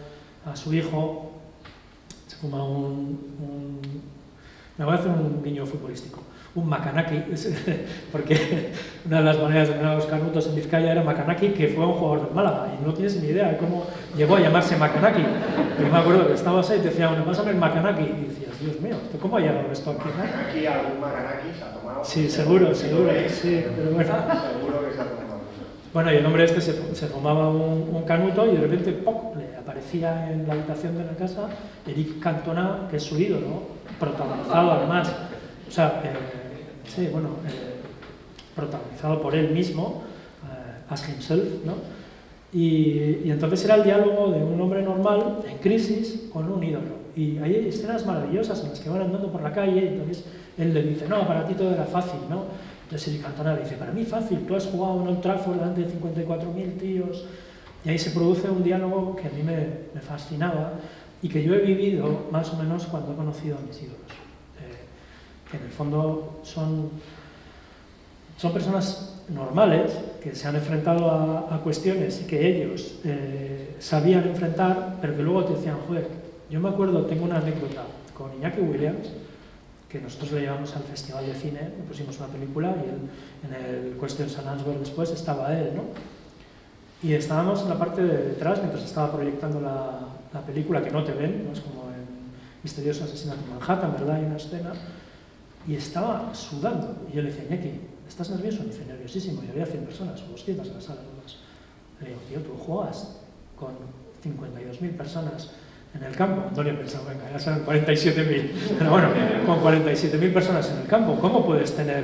a su hijo, se fuma un, un me voy a hacer un guiño futbolístico, un macanaki, porque una de las maneras de ganar los canutos en Vizcaya era macanaki, que fue un jugador del Málaga, y no tienes ni idea de cómo llegó a llamarse macanaki. Yo me acuerdo que estabas ahí y te decía, bueno, pásame el macanaki, y decías, Dios mío, ¿cómo ha llegado esto aquí? Aquí algún macanaki se ha tomado. Sí, seguro, seguro que sí, pero bueno. Seguro que se ha tomado. Bueno, y el hombre este se, se fumaba un, un canuto y de repente ¡pum!, le aparecía en la habitación de la casa Eric Cantona, que es su ídolo, protagonizado además, o sea, eh, sí, bueno, eh, protagonizado por él mismo, eh, as himself, ¿no? Y, y entonces era el diálogo de un hombre normal en crisis con un ídolo. Y hay escenas maravillosas en las que van andando por la calle y entonces él le dice, no, para ti todo era fácil, ¿no? Entonces Eric Cantona le dice, para mí fácil, tú has jugado en Old Trafford delante de cincuenta y cuatro mil tíos. Y ahí se produce un diálogo que a mí me, me fascinaba y que yo he vivido más o menos cuando he conocido a mis ídolos. Eh, que en el fondo son, son personas normales que se han enfrentado a, a cuestiones que ellos eh, sabían enfrentar, pero que luego te decían, joder, yo me acuerdo, tengo una anécdota con Iñaki Williams, que nosotros le llevamos al Festival de Cine, le pusimos una película y él, en el Question and Answer después estaba él, ¿no? Y estábamos en la parte de detrás mientras estaba proyectando la, la película, que no te ven, ¿no? Es como en Misterioso Asesinato en Manhattan, ¿verdad? Hay una escena, y estaba sudando. Y yo le decía, Iñaki, ¿estás nervioso? Me dice, nerviosísimo, y había cien personas o doscientas en la sala. Le digo, tío, tú juegas con cincuenta y dos mil personas en el campo. Antonio pensaba, venga, ya serán cuarenta y siete mil. Pero bueno, con cuarenta y siete mil personas en el campo, ¿cómo puedes tener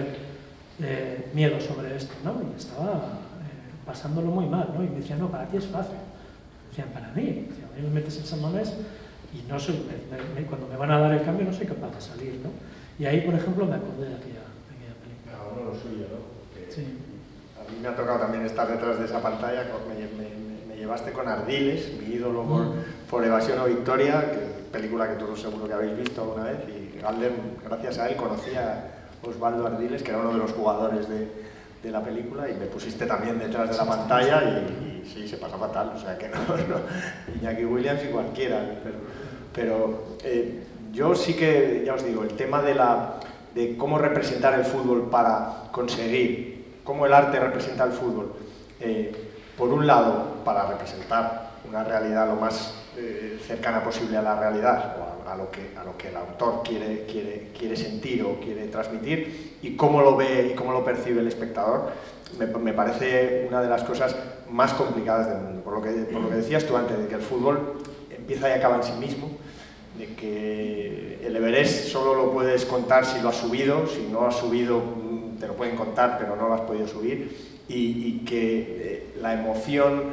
eh, miedo sobre esto, ¿no? Y estaba eh, pasándolo muy mal, ¿no? Y me decía, no, para ti es fácil. Me decían, para mí. Decían, a mí me metes en San Mamés y no soy, me, me, cuando me van a dar el cambio no soy capaz de salir, ¿no? Y ahí, por ejemplo, me acordé de aquella, de aquella película. Cada uno lo suyo, ¿no? Porque sí. A mí me ha tocado también estar detrás de esa pantalla, me, me, me llevaste con Ardiles, mi ídolo por, mm. por Evasión o Victoria, que, película que todos seguro que habéis visto alguna vez, y Galder, gracias a él, conocía a Osvaldo Ardiles, que era uno de los jugadores de, de la película, y me pusiste también detrás de la pantalla, y, y sí, se pasa fatal, o sea que no, no Iñaki Williams y cualquiera, pero, pero eh, yo sí que, ya os digo, el tema de, la, de cómo representar el fútbol para conseguir, cómo el arte representa el fútbol, eh, por un lado, para representar una realidad lo más eh, cercana posible a la realidad, o a, a, lo, que, a lo que el autor quiere, quiere, quiere sentir o quiere transmitir, y cómo lo ve y cómo lo percibe el espectador, me, me parece una de las cosas más complicadas del mundo. Por lo, que, por lo que decías tú antes, de que el fútbol empieza y acaba en sí mismo, de que el Everest solo lo puedes contar si lo has subido, si no has subido te lo pueden contar pero no lo has podido subir, y, y que eh, la emoción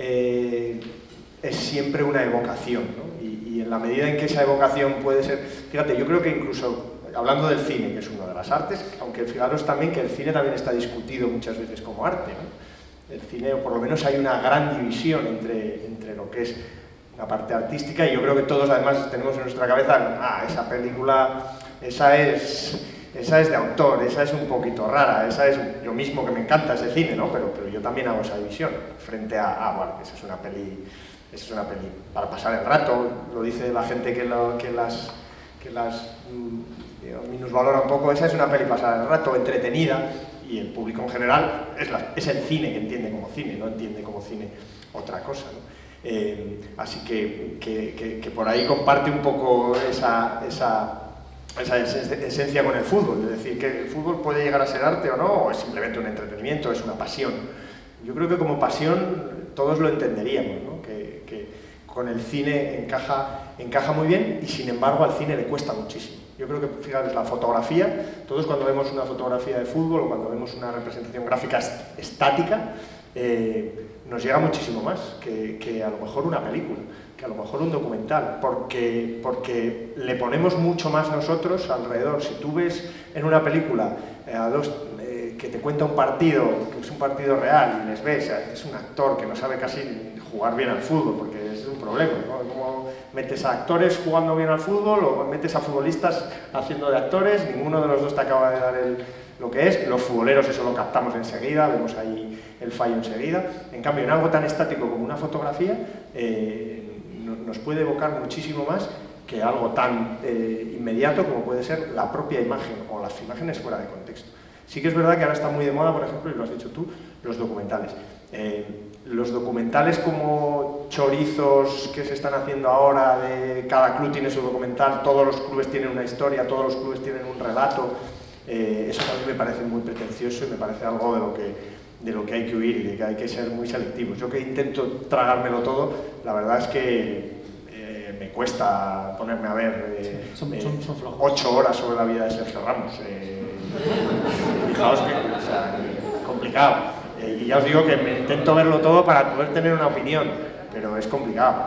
eh, es siempre una evocación, ¿no? y, y en la medida en que esa evocación puede ser, fíjate, yo creo que incluso hablando del cine, que es una de las artes, aunque fijaros también que el cine también está discutido muchas veces como arte, ¿no? El cine, o por lo menos hay una gran división entre, entre lo que es la parte artística, y yo creo que todos además tenemos en nuestra cabeza, ah, esa película, esa es, esa es de autor, esa es un poquito rara, esa es, yo mismo que me encanta ese cine, ¿no? Pero, pero yo también hago esa división, frente a, ah, bueno, esa es una peli, esa es una peli para pasar el rato, lo dice la gente que, lo, que las, que las digamos, minusvalora un poco, esa es una peli para pasar el rato, entretenida, y el público en general es, la, es el cine que entiende como cine, no entiende como cine otra cosa, ¿no? Eh, así que, que, que, que por ahí comparte un poco esa, esa, esa esencia con el fútbol, es decir, que el fútbol puede llegar a ser arte o no, o es simplemente un entretenimiento, es una pasión. Yo creo que como pasión todos lo entenderíamos, ¿no? que, que con el cine encaja, encaja muy bien, y sin embargo al cine le cuesta muchísimo. Yo creo que, fíjate, la fotografía, todos cuando vemos una fotografía de fútbol o cuando vemos una representación gráfica estática, eh, nos llega muchísimo más que, que a lo mejor una película, que a lo mejor un documental, porque, porque le ponemos mucho más nosotros alrededor. Si tú ves en una película eh, a dos, eh, que te cuenta un partido, que es un partido real, y les ves, es un actor que no sabe casi jugar bien al fútbol, porque es un problema, ¿no? Como metes a actores jugando bien al fútbol o metes a futbolistas haciendo de actores, ninguno de los dos te acaba de dar el, lo que es. Los futboleros eso lo captamos enseguida, vemos ahí el fallo enseguida. En cambio, en algo tan estático como una fotografía, eh, nos puede evocar muchísimo más que algo tan eh, inmediato como puede ser la propia imagen o las imágenes fuera de contexto. Sí que es verdad que ahora está muy de moda, por ejemplo, y lo has dicho tú, los documentales. Eh, los documentales como chorizos que se están haciendo ahora, de cada club tiene su documental, todos los clubes tienen una historia, todos los clubes tienen un relato, eh, eso también me parece muy pretencioso y me parece algo de lo que, de lo que hay que huir y de que hay que ser muy selectivos. Yo que intento tragármelo todo, la verdad es que eh, me cuesta ponerme a ver eh, sí, son, son, son eh, ocho horas sobre la vida de Sergio Ramos. Eh, fijaos que, o sea, complicado. Y ya os digo que me intento verlo todo para poder tener una opinión, pero es complicado.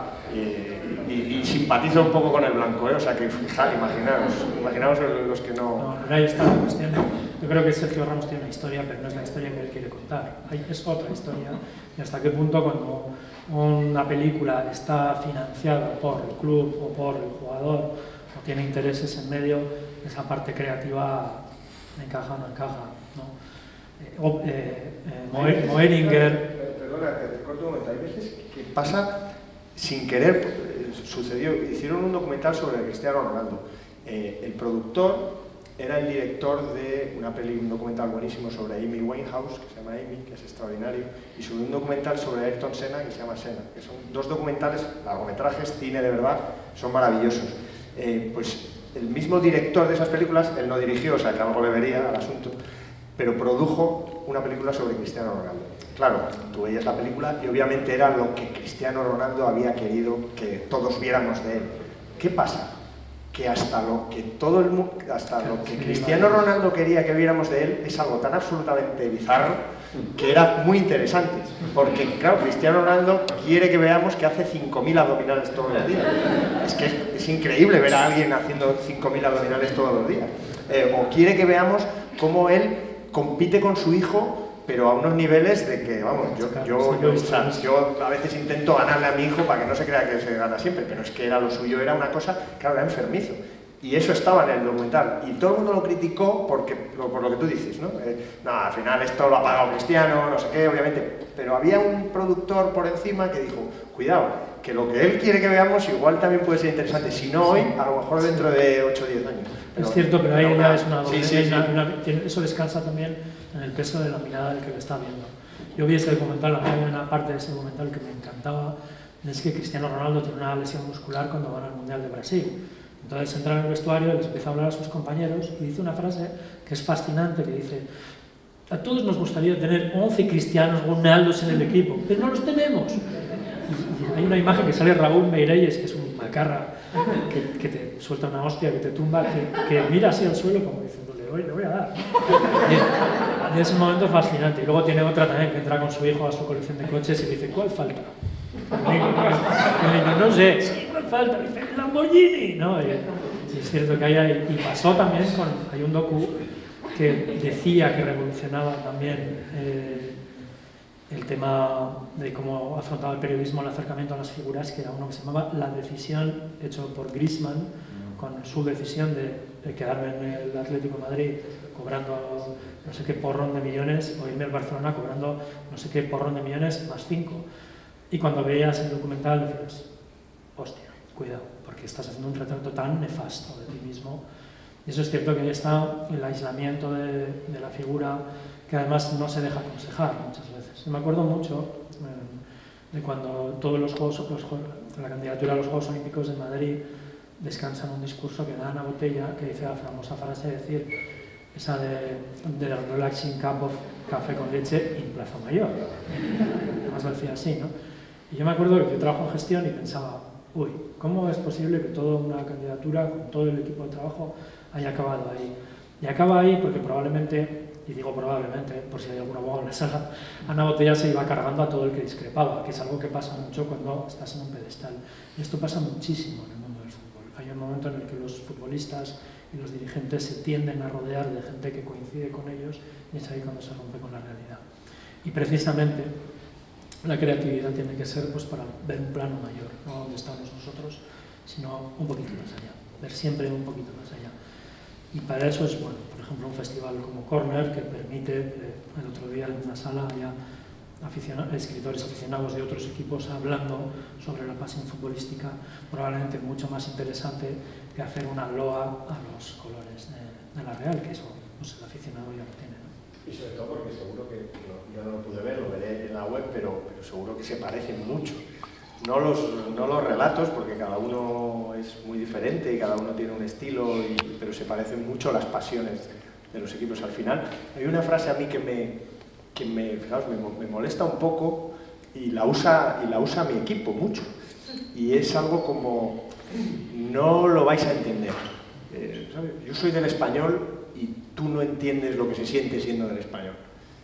Y, y, y simpatizo un poco con el blanco, ¿eh? O sea que, fijaos, imaginaos, imaginaos los que no... No, pero ahí está la cuestión. Yo creo que Sergio Ramos tiene una historia, pero no es la historia que él quiere contar. Es otra historia. Y hasta qué punto cuando una película está financiada por el club o por el jugador o tiene intereses en medio, esa parte creativa encaja o no encaja, ¿no? Eh, eh, eh, Moeringer... Perdona, te corto un momento. Hay veces que pasa sin querer, sucedió, hicieron un documental sobre Cristiano Ronaldo. Eh, el productor era el director de una peli, un documental buenísimo sobre Amy Winehouse, que se llama Amy, que es extraordinario, y sobre un documental sobre Ayrton Senna, que se llama Senna, que son dos documentales, largometrajes, cine de verdad, son maravillosos. Eh, pues el mismo director de esas películas, él no dirigió, o sea que algo le vería al asunto, pero produjo una película sobre Cristiano Ronaldo. Claro, tú veías la película y obviamente era lo que Cristiano Ronaldo había querido que todos viéramos de él. ¿Qué pasa? Que hasta lo que todo el mundo, hasta lo que Cristiano Ronaldo quería que viéramos de él es algo tan absolutamente bizarro que era muy interesante. Porque, claro, Cristiano Ronaldo quiere que veamos que hace cinco mil abdominales todos los días. Es que es, es increíble ver a alguien haciendo cinco mil abdominales todos los días. Eh, o quiere que veamos cómo él compite con su hijo, pero a unos niveles de que, vamos, yo, yo, yo, o sea, yo a veces intento ganarle a mi hijo para que no se crea que se gana siempre, pero es que era lo suyo, era una cosa, claro, era enfermizo. Y eso estaba en el documental. Y todo el mundo lo criticó porque, por lo que tú dices, ¿no? Eh, no, al final esto lo ha pagado Cristiano, no sé qué, obviamente. Pero había un productor por encima que dijo, cuidado, que lo que él quiere que veamos igual también puede ser interesante. Si no hoy, a lo mejor dentro de ocho o diez años. Pero, es cierto, pero ahí ya es una doble. Sí, sí, sí. Una, una, eso descansa también en el peso de la mirada del que lo está viendo. Yo vi ese documental, a mí había una parte de ese documental que me encantaba, es que Cristiano Ronaldo tiene una lesión muscular cuando van al Mundial de Brasil. Entonces entra en el vestuario, les empieza a hablar a sus compañeros y dice una frase que es fascinante, que dice: a todos nos gustaría tener once cristianos Ronaldos en el equipo, pero no los tenemos. Y hay una imagen que sale Raúl Meirelles, que es un macarra, que, que te suelta una hostia, que te tumba, que, que mira así al suelo como diciéndole, oye, le voy a dar. Y, y es un momento fascinante. Y luego tiene otra también que entra con su hijo a su colección de coches y dice, ¿cuál falta? Y digo, no, no sé, sí, ¿cuál falta? Y dice, el Lamborghini. ¿No? Y, y es cierto que hay, hay, y pasó también con, hay un docu que decía que revolucionaba también eh, el tema de cómo afrontaba el periodismo el acercamiento a las figuras, que era uno que se llamaba La Decisión, hecho por Griezmann, con su decisión de, de quedarme en el Atlético de Madrid cobrando no sé qué porrón de millones, o irme al Barcelona cobrando no sé qué porrón de millones más cinco. Y cuando veías el documental decías, hostia, cuidado, porque estás haciendo un retrato tan nefasto de ti mismo. Y eso es cierto que ahí está el aislamiento de, de la figura, que además no se deja aconsejar muchas veces. Yo me acuerdo mucho eh, de cuando todos los Juegos, los, la candidatura a los Juegos Olímpicos de Madrid descansa en un discurso que da Ana Botella, que dice la famosa frase de decir, esa de, de relaxing cup of café con leche en Plaza Mayor. Además lo decía así, ¿no? Y yo me acuerdo que yo trabajo en gestión y pensaba, uy, ¿cómo es posible que toda una candidatura con todo el equipo de trabajo haya acabado ahí? Y acaba ahí porque probablemente, y digo probablemente, por si hay algún abogado en la sala, Ana Botella se iba cargando a todo el que discrepaba, que es algo que pasa mucho cuando estás en un pedestal. Y esto pasa muchísimo en el mundo del fútbol. Hay un momento en el que los futbolistas y los dirigentes se tienden a rodear de gente que coincide con ellos y es ahí cuando se rompe con la realidad. Y precisamente la creatividad tiene que ser pues, para ver un plano mayor, no donde estamos nosotros, sino un poquito más allá, ver siempre un poquito más allá. Y para eso es, bueno, por ejemplo, un festival como Corner, que permite, eh, el otro día en una sala había aficiona escritores aficionados de otros equipos hablando sobre la pasión futbolística, probablemente mucho más interesante que hacer una loa a los colores de, de la Real, que eso pues, el aficionado ya lo tiene, ¿no? Y sobre todo porque seguro que, no, yo no lo pude ver, lo veré en la web, pero, pero seguro que se parecen mucho. No los, no los relatos, porque cada uno es muy diferente y cada uno tiene un estilo, y, pero se parecen mucho las pasiones de los equipos al final. Hay una frase a mí que me, que me, fijaos, me, me molesta un poco y la, usa, y la usa mi equipo mucho. Y es algo como, no lo vais a entender. Eh, ¿sabes? Yo soy del Español y tú no entiendes lo que se siente siendo del Español.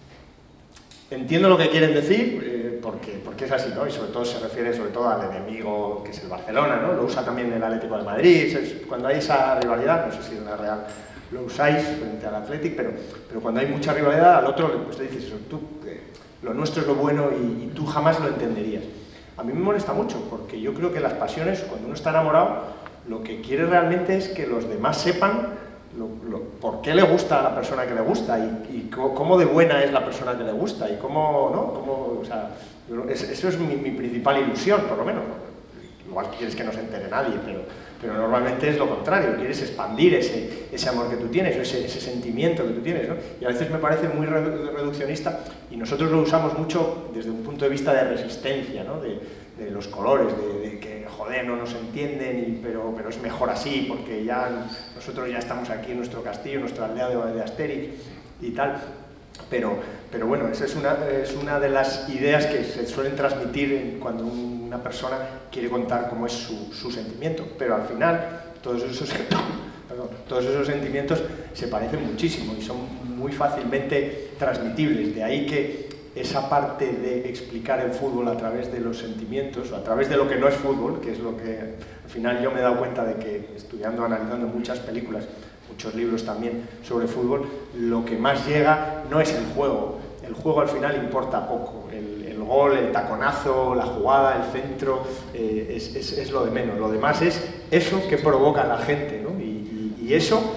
Entiendo lo que quieren decir, eh, porque, porque es así, ¿no? Y sobre todo se refiere sobre todo al enemigo que es el Barcelona, ¿no? Lo usa también el Atlético de Madrid, es, cuando hay esa rivalidad, no sé si en la Real lo usáis frente al Athletic, pero, pero cuando hay mucha rivalidad al otro pues le dices eso, tú, eh, lo nuestro es lo bueno y, y tú jamás lo entenderías. A mí me molesta mucho, porque yo creo que las pasiones, cuando uno está enamorado, lo que quiere realmente es que los demás sepan Lo, lo, por qué le gusta a la persona que le gusta y, y cómo de buena es la persona que le gusta y cómo, ¿no? Cómo, o sea, es, eso es mi, mi principal ilusión, por lo menos. Igual quieres que no se entere nadie, pero, pero normalmente es lo contrario, quieres expandir ese, ese amor que tú tienes, ese, ese sentimiento que tú tienes, ¿no? Y a veces me parece muy reduccionista y nosotros lo usamos mucho desde un punto de vista de resistencia, ¿no? de, de los colores, de, de que joder, no nos entienden, y, pero, pero es mejor así, porque ya nosotros ya estamos aquí en nuestro castillo, en nuestra aldea de, de Asterix y tal. Pero, pero bueno, esa es una, es una de las ideas que se suelen transmitir cuando una persona quiere contar cómo es su, su sentimiento. Pero al final, todos esos, perdón, todos esos sentimientos se parecen muchísimo y son muy fácilmente transmitibles. De ahí que esa parte de explicar el fútbol a través de los sentimientos, o a través de lo que no es fútbol, que es lo que al final yo me he dado cuenta de que estudiando, analizando muchas películas, muchos libros también sobre fútbol, lo que más llega no es el juego. El juego al final importa poco. El, el gol, el taconazo, la jugada, el centro, eh, es, es, es lo de menos. Lo demás es eso que provoca a la gente, ¿no? Y, y, y eso,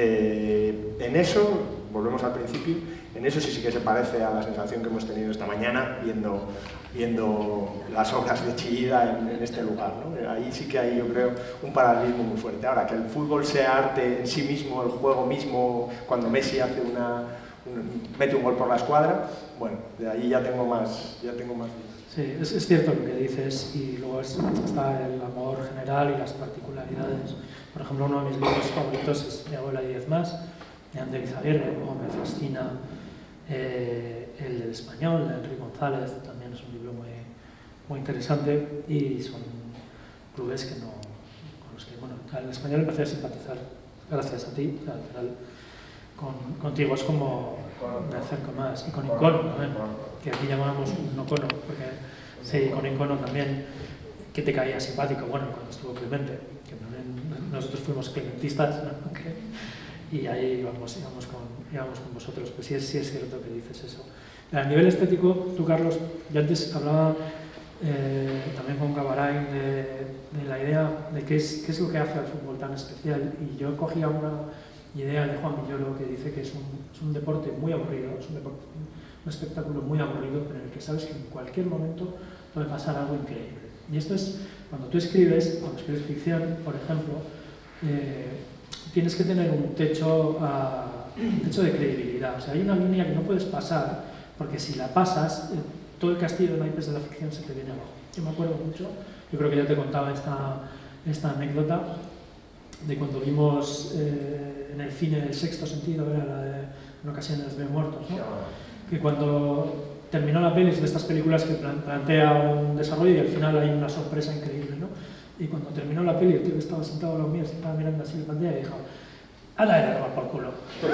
eh, en eso, volvemos al principio, en eso sí, sí que se parece a la sensación que hemos tenido esta mañana viendo, viendo las obras de Chillida en, en este lugar, ¿no? Ahí sí que hay, yo creo, un paralelismo muy fuerte. Ahora, que el fútbol sea arte en sí mismo, el juego mismo, cuando Messi hace una, un, mete un gol por la escuadra, bueno, de ahí ya tengo más, ya tengo más dudas. Sí, es, es cierto lo que dices, y luego es, está el amor general y las particularidades. Por ejemplo, uno de mis libros favoritos es Mi abuela y diez más, de Ander Izaguirre, o me fascina eh, el del español, de Enrique González, también es un libro muy, muy interesante, y son clubes que no, con los que, bueno, el español empecé a simpatizar gracias a ti, o sea, al final con, contigo es como me acerco más, y con Incono también, que aquí llamábamos un Ocono, porque sí, con Incono también, que te caía simpático, bueno, cuando estuvo Clemente, que también nosotros fuimos clementistas, ¿no? Que, y ahí íbamos, íbamos, con, íbamos con vosotros, pues sí es, sí es cierto que dices eso. A nivel estético, tú Carlos, yo antes hablaba eh, también con Gabarain de, de la idea de qué es, qué es lo que hace al fútbol tan especial, y yo cogía una idea de Juan Villoro que dice que es un, es un deporte muy aburrido, es un, deporte, un espectáculo muy aburrido, pero en el que sabes que en cualquier momento puede pasar algo increíble. Y esto es, cuando tú escribes, cuando escribes ficción, por ejemplo, eh, tienes que tener un techo, uh, un techo de credibilidad. O sea, hay una línea que no puedes pasar, porque si la pasas, eh, todo el castillo de naipes de la ficción se te viene abajo. Yo me acuerdo mucho, yo creo que ya te contaba esta, esta anécdota, de cuando vimos eh, en el cine El sexto sentido, era la de En ocasiones veo muertos, ¿no? Que cuando terminó la peli, es de estas películas que plantea un desarrollo y al final hay una sorpresa increíble, ¿no? Y cuando terminó la peli, el tío que estaba sentado a los míos, estaba mirando así la pantalla y dijo: ¡hala, era tomar por culo!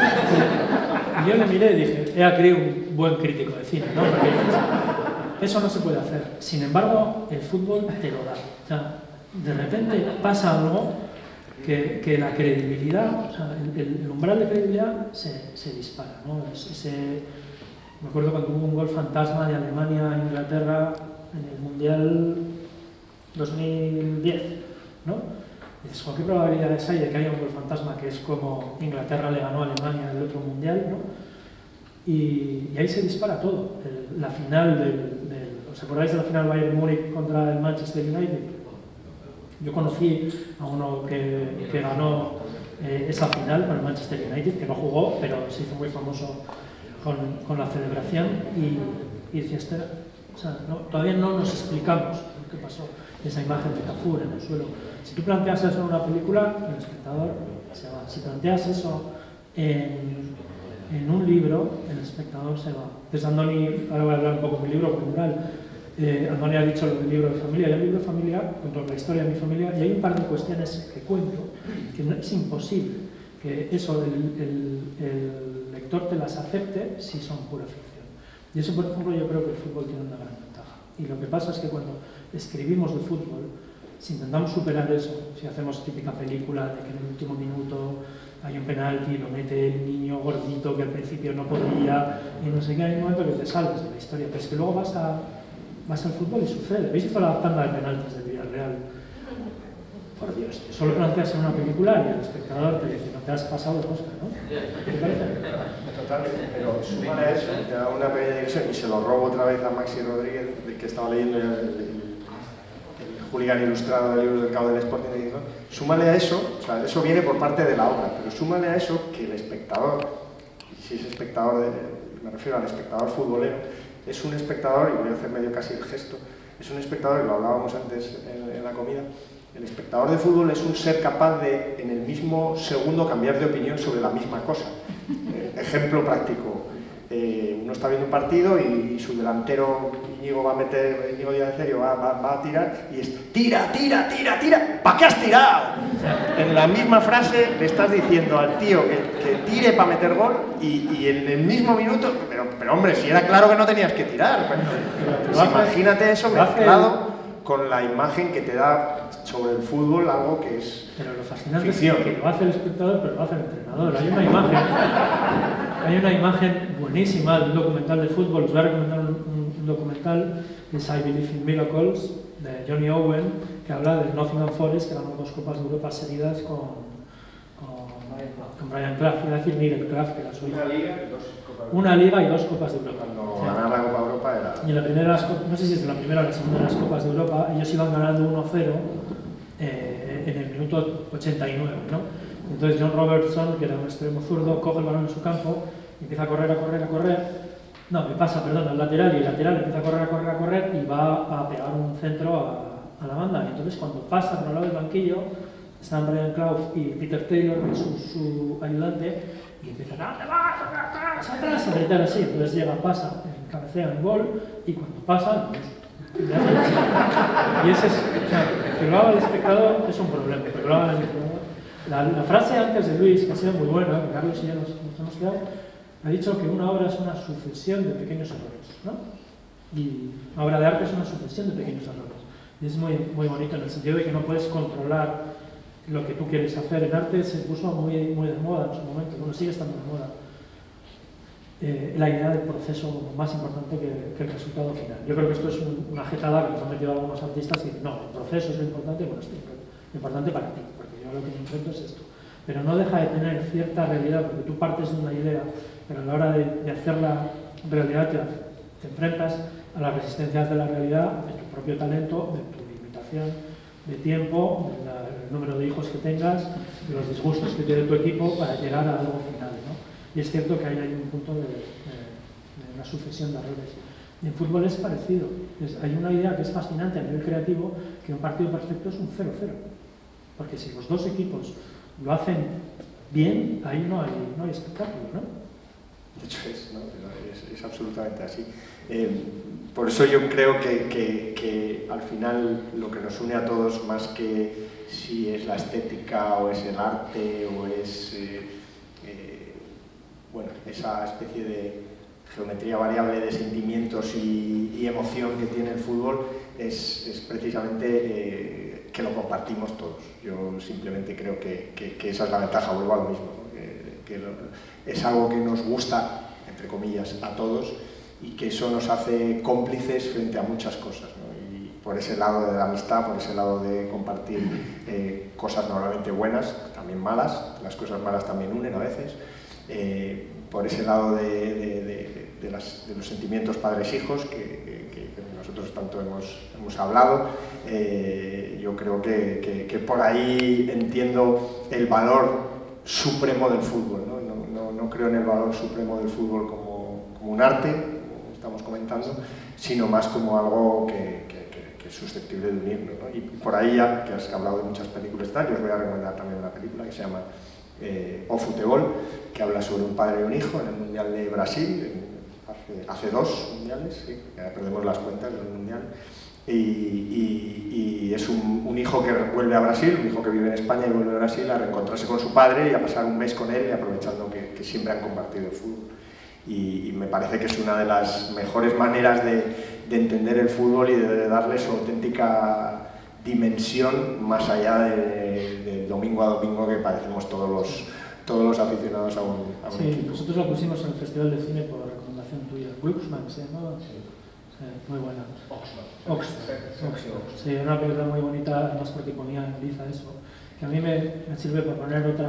Y yo le miré y dije: he aquí un buen crítico de cine, ¿no? Porque eso no se puede hacer. Sin embargo, el fútbol te lo da. O sea, de repente pasa algo que, que la credibilidad, o sea, el, el umbral de credibilidad se, se dispara, ¿no? Es, ese, me acuerdo cuando hubo un gol fantasma de Alemania a Inglaterra en el Mundial dos mil diez, ¿no? Y dices, ¿con qué probabilidades hay de que haya un gol fantasma que es como Inglaterra le ganó a Alemania en el otro Mundial, ¿no? y, y ahí se dispara todo. El, la final del, del... ¿Os acordáis de la final Bayern Múnich contra el Manchester United? Yo conocí a uno que, que ganó eh, esa final con el Manchester United, que no jugó, pero se hizo muy famoso con, con la celebración, y, y decía, este, o sea, no, todavía no nos explicamos lo que pasó, esa imagen de Cafur en el suelo. Si tú planteas eso en una película, el espectador se va. Si planteas eso en, en un libro, el espectador se va. Entonces, Andoni, ahora voy a hablar un poco del libro plural. Eh, Andoni ha dicho lo del libro de familia. Yo el libro de familia, cuento la historia de mi familia, y hay un par de cuestiones que cuento que no, es imposible que eso el, el, el lector te las acepte si son pura ficción. Y eso, por ejemplo, yo creo que el fútbol tiene una gran ventaja. Y lo que pasa es que cuando escribimos de fútbol, si intentamos superar eso, si hacemos típica película de que en el último minuto hay un penalti, lo mete el niño gordito que al principio no podía, y no sé qué, hay un momento que te salves de la historia, pero es que luego vas a vas al fútbol y sucede. ¿Habéis visto la tanda de penaltis del Villarreal? Por Dios, solo planteas en una película y el espectador te dice, no te has pasado de Oscar, ¿no? ¿Te parece? Totalmente, pero súmale a eso, te da una pequeña diversión, y se lo robo otra vez a Maxi Rodríguez, de que estaba leyendo el, el, el Hooligan ilustrado del libro del Cabo del Sporting, y dijo, súmale a eso, o sea, eso viene por parte de la obra, pero súmale a eso que el espectador, y si es espectador, de, me refiero al espectador futbolero, es un espectador, y voy a hacer medio casi el gesto, es un espectador, y lo hablábamos antes en, en la comida, el espectador de fútbol es un ser capaz de, en el mismo segundo, cambiar de opinión sobre la misma cosa. Eh, ejemplo práctico, eh, uno está viendo un partido y, y su delantero, Íñigo va a meter, Íñigo Díaz de Cerio va, va, va a tirar, y es, tira, tira, tira, tira, ¿para qué has tirado? En la misma frase le estás diciendo al tío que, que tire para meter gol, y, y en el mismo minuto, pero, pero hombre, si era claro que no tenías que tirar, pero, pues imagínate eso mezclado con la imagen que te da sobre el fútbol, algo que es pero lo fascinante ficción. Es que lo hace el espectador, pero lo hace el entrenador. Hay una imagen, hay una imagen buenísima de un documental de fútbol. Os voy a recomendar un, un, un documental que es I Believe in Miracles, de Johnny Owen, que habla del Nottingham Forest, que ganó dos Copas de Europa seguidas con, con, con Brian Clough. Iba a decir Nigel Clough, que era su hijo. Una liga y dos copas. Una liga y dos Copas de Europa. Cuando sí. ganar la Copa de Europa era... Y en la primera, no sé si es en la primera o la segunda de las Copas de Europa, ellos iban ganando uno cero eh, en el minuto ochenta y nueve, ¿no? Entonces John Robertson, que era un extremo zurdo, coge el balón en su campo y empieza a correr, a correr, a correr. No, me pasa, perdón, al lateral, y el lateral empieza a correr, a correr, a correr y va a pegar un centro a, a la banda. Y entonces cuando pasa por el lado del banquillo, están Brian Clough y Peter Taylor, que es su, su ayudante, y empiezan a ¿dónde vas? ¡Atrás! ¡Atrás! A gritar así. Entonces llega, pasa, cabecea en gol, y cuando pasa, pues, y ese es, o sea, que lo haga el espectador es un problema, pero lo haga el espectador. La, la frase antes de Luis, que ha sido muy buena, que Carlos y yo nos, nos hemos quedado, ha dicho que una obra es una sucesión de pequeños errores, ¿no? Y una obra de arte es una sucesión de pequeños errores. Y es muy, muy bonito en el sentido de que no puedes controlar lo que tú quieres hacer. En arte se puso muy, muy de moda en su momento, bueno, sigue estando de moda. Eh, la idea del proceso más importante que, que el resultado final. Yo creo que esto es un, una jetada que nos han metido algunos artistas y dicen, no, el proceso es lo importante, bueno, es lo importante para ti, porque yo lo que me enfrento es esto. Pero no deja de tener cierta realidad, porque tú partes de una idea, pero a la hora de, de hacerla realidad te, te enfrentas a las resistencias de la realidad, de tu propio talento, de tu limitación de tiempo, de la, el número de hijos que tengas, de los disgustos que tiene tu equipo para llegar a algo final, ¿no? Y es cierto que ahí hay un punto de, de, de una sucesión de errores. Y en fútbol es parecido. Es, hay una idea que es fascinante a nivel creativo, que un partido perfecto es un cero cero. Porque si los dos equipos lo hacen bien, ahí no hay, no hay espectáculo, ¿no? De hecho es, ¿no? es, es absolutamente así. Eh, por eso yo creo que, que, que al final lo que nos une a todos, más que si es la estética o es el arte o es... Eh, eh, bueno, esa especie de geometría variable de sentimientos y, y emoción que tiene el fútbol es, es precisamente eh, que lo compartimos todos. Yo simplemente creo que, que, que esa es la ventaja, vuelvo a lo mismo, ¿no? que, que lo, es algo que nos gusta, entre comillas, a todos, y que eso nos hace cómplices frente a muchas cosas, ¿no? Y por ese lado de la amistad, por ese lado de compartir eh, cosas normalmente buenas, también malas, las cosas malas también unen a veces. Eh, por ese lado de, de, de, de, las, de los sentimientos padres-hijos que, que, que nosotros tanto hemos, hemos hablado. Eh, yo creo que, que, que por ahí entiendo el valor supremo del fútbol, ¿no? No, no, no creo en el valor supremo del fútbol como, como un arte, como estamos comentando, sino más como algo que, que, que, que es susceptible de unirnos, ¿no? Y por ahí, ya que has hablado de muchas películas y tal, yo os voy a recomendar también una película que se llama eh, O Futebol, que habla sobre un padre y un hijo en el Mundial de Brasil, en, hace, hace dos mundiales, ¿sí? Ya perdemos las cuentas del Mundial, y, y, y es un, un hijo que vuelve a Brasil, un hijo que vive en España y vuelve a Brasil a reencontrarse con su padre y a pasar un mes con él, y aprovechando que, que siempre han compartido el fútbol. Y, y me parece que es una de las mejores maneras de, de entender el fútbol y de, de darle su auténtica dimensión más allá de, de domingo a domingo que parecemos todos los, todos los aficionados a un, a un sí, equipo. Nosotros lo pusimos en el Festival de Cine por recomendación tuya. Glucksmann se llamaba. Sí. Sí, muy buena. Oxman. Oxman. Sí, una película muy bonita, además porque ponía en liza eso. Que a mí me, me sirve para poner otra,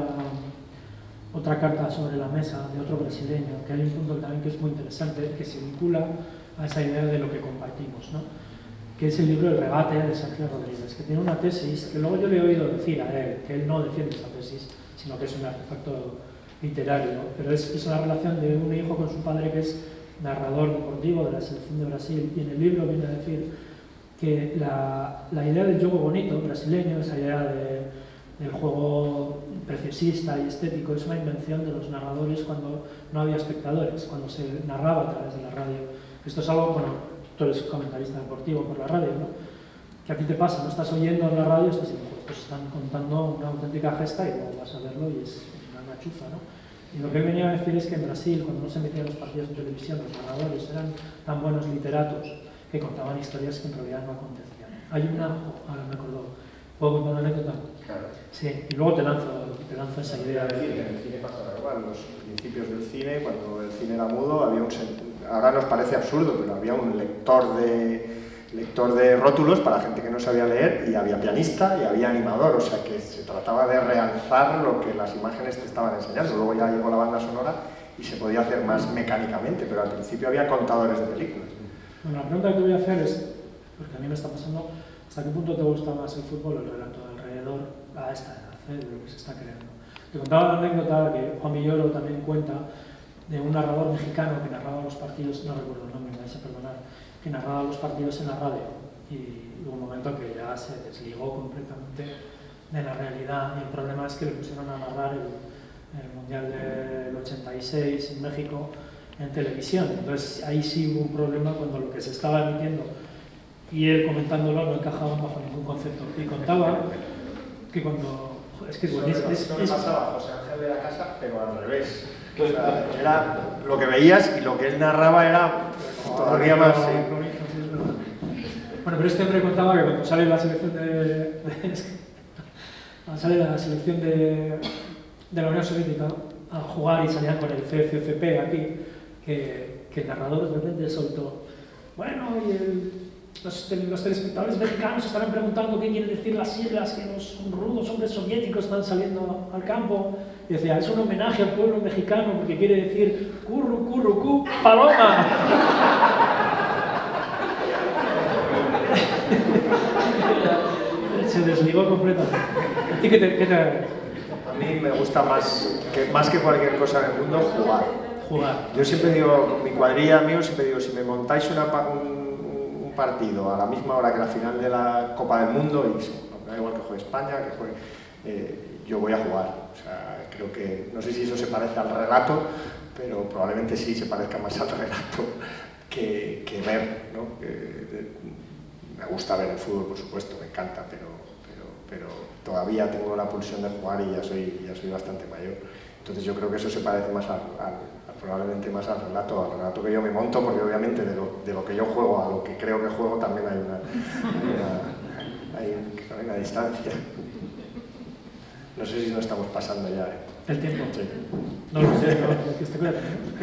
otra carta sobre la mesa de otro brasileño, que hay un punto también que es muy interesante, que se vincula a esa idea de lo que compartimos, ¿no? Que es el libro El Rebate de Sergio Rodríguez, que tiene una tesis que luego yo le he oído decir a él, que él no defiende esa tesis, sino que es un artefacto literario, pero es, es una relación de un hijo con su padre que es narrador deportivo de la selección de Brasil, y en el libro viene a decir que la, la idea del juego bonito brasileño, esa idea de, del juego preciosista y estético, es una invención de los narradores cuando no había espectadores, cuando se narraba a través de la radio. Esto es algo, bueno, tú eres comentarista deportivo por la radio, ¿no? Que a ti te pasa, no estás oyendo en la radio, estás diciendo, pues están contando una auténtica gesta y luego vas a verlo y es una machuza, ¿no? Y lo que él venía a decir es que en Brasil, cuando no se metían los partidos de televisión, los narradores eran tan buenos literatos que contaban historias que en realidad no acontecían. Hay una, oh, ahora me acuerdo, ¿puedo contar una anécdota? Claro. Sí, y luego te lanzo, te lanzo esa idea. En el cine, en el cine pasaba igual, los principios del cine, cuando el cine era mudo, había un, ahora nos parece absurdo, pero había un lector de, lector de rótulos para gente que no sabía leer, y había pianista y había animador, o sea que se trataba de realzar lo que las imágenes te estaban enseñando. Luego ya llegó la banda sonora y se podía hacer más mecánicamente, pero al principio había contadores de películas. Bueno, la pregunta que te voy a hacer es, porque a mí me está pasando, ¿hasta qué punto te gusta más el fútbol o el relato alrededor a esta edad, ¿eh? De lo que se está creando? Te contaba la anécdota que Juan Villoro también cuenta de un narrador mexicano que narraba los partidos, no recuerdo el nombre, me vais a perdonar, que narraba los partidos en la radio, y hubo un momento que ya se desligó completamente de la realidad, y el problema es que le pusieron a narrar el, el Mundial del ochenta y seis en México en televisión. Entonces ahí sí hubo un problema cuando lo que se estaba emitiendo y él comentándolo no encajaba bajo ningún concepto. Y contaba que cuando... Es que es buenísimo. Es, es, es, pasaba José Ángel de la Casa, pero al revés. O sea, era lo que veías y lo que él narraba era todavía más... Sí. Bueno, pero este hombre contaba que cuando sale la selección de... de cuando sale la selección de, de la Unión Soviética a jugar y salían con el C C C P aquí, que, que el narrador de repente soltó, bueno, y el, los, los telespectadores mexicanos estarán preguntando qué quieren decir las siglas, que los rudos hombres soviéticos están saliendo al campo, y decía, es un homenaje al pueblo mexicano porque quiere decir curru, curru, cu, paloma. Se desligó completamente. ¿A ti qué te, qué te... A mí me gusta más que, más que cualquier cosa en el mundo jugar. Jugar. Yo siempre digo, con mi cuadrilla mío, siempre digo, si me montáis una, un, un partido a la misma hora que la final de la Copa del Mundo, y da igual que juegue España, que juegue, eh, yo voy a jugar. O sea, creo que, no sé si eso se parece al relato, pero probablemente sí se parezca más al relato que, que ver, ¿no? Que, de, me gusta ver el fútbol, por supuesto, me encanta, pero, pero, pero todavía tengo la pulsión de jugar y ya soy, ya soy bastante mayor. Entonces yo creo que eso se parece más al, al, al, probablemente más al relato, al relato que yo me monto, porque obviamente de lo, de lo que yo juego a lo que creo que juego también hay una, una, hay una, hay una distancia. No sé si nos estamos pasando ya. ¿eh? ¿El tiempo? Sí. No lo sé, no, que esté claro.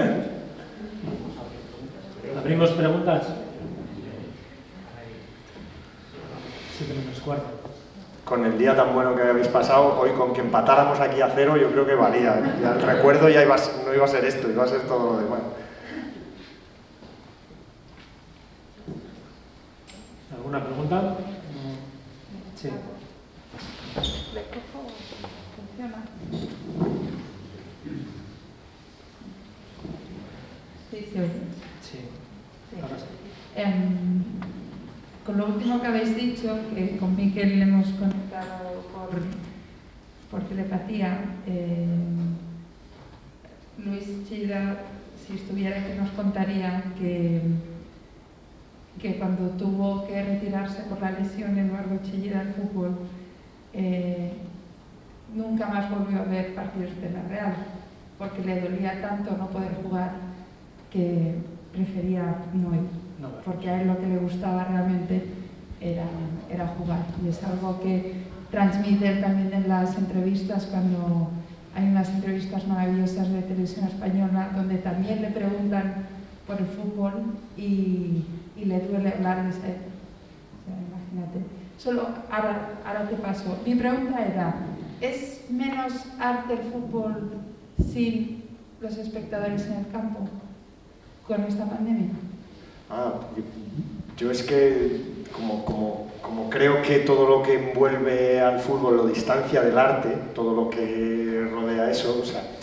¿Abrimos preguntas? Siete menos cuarto. con el día tan bueno que habéis pasado, hoy con que empatáramos aquí a cero, yo creo que valía. Ya el recuerdo ya iba, no iba a ser esto, iba a ser todo lo demás. ¿Alguna pregunta? Sí. ¿Le cojo? ¿Funciona? Sí, se oye. Sí. Sí. Ahora sí. Em, con lo último que habéis dicho, que con Miquel hemos conectado por, por telepatía, eh, Luis Chillida, si estuviera aquí, nos contaría que, que cuando tuvo que retirarse por la lesión Eduardo Chillida del fútbol, eh, nunca más volvió a ver partidos de la Real, porque le dolía tanto no poder jugar que prefería no ir. No, Porque a él lo que le gustaba realmente era, era jugar. Y es algo que transmite él también en las entrevistas, cuando hay unas entrevistas maravillosas de Televisión Española donde también le preguntan por el fútbol y, y le duele hablar de ese. O sea, imagínate. Solo ahora, ahora te paso. Mi pregunta era, ¿es menos arte el fútbol sin los espectadores en el campo con esta pandemia? Ah, yo, yo es que como, como, como creo que todo lo que envuelve al fútbol lo distancia del arte, todo lo que rodea eso, o sea,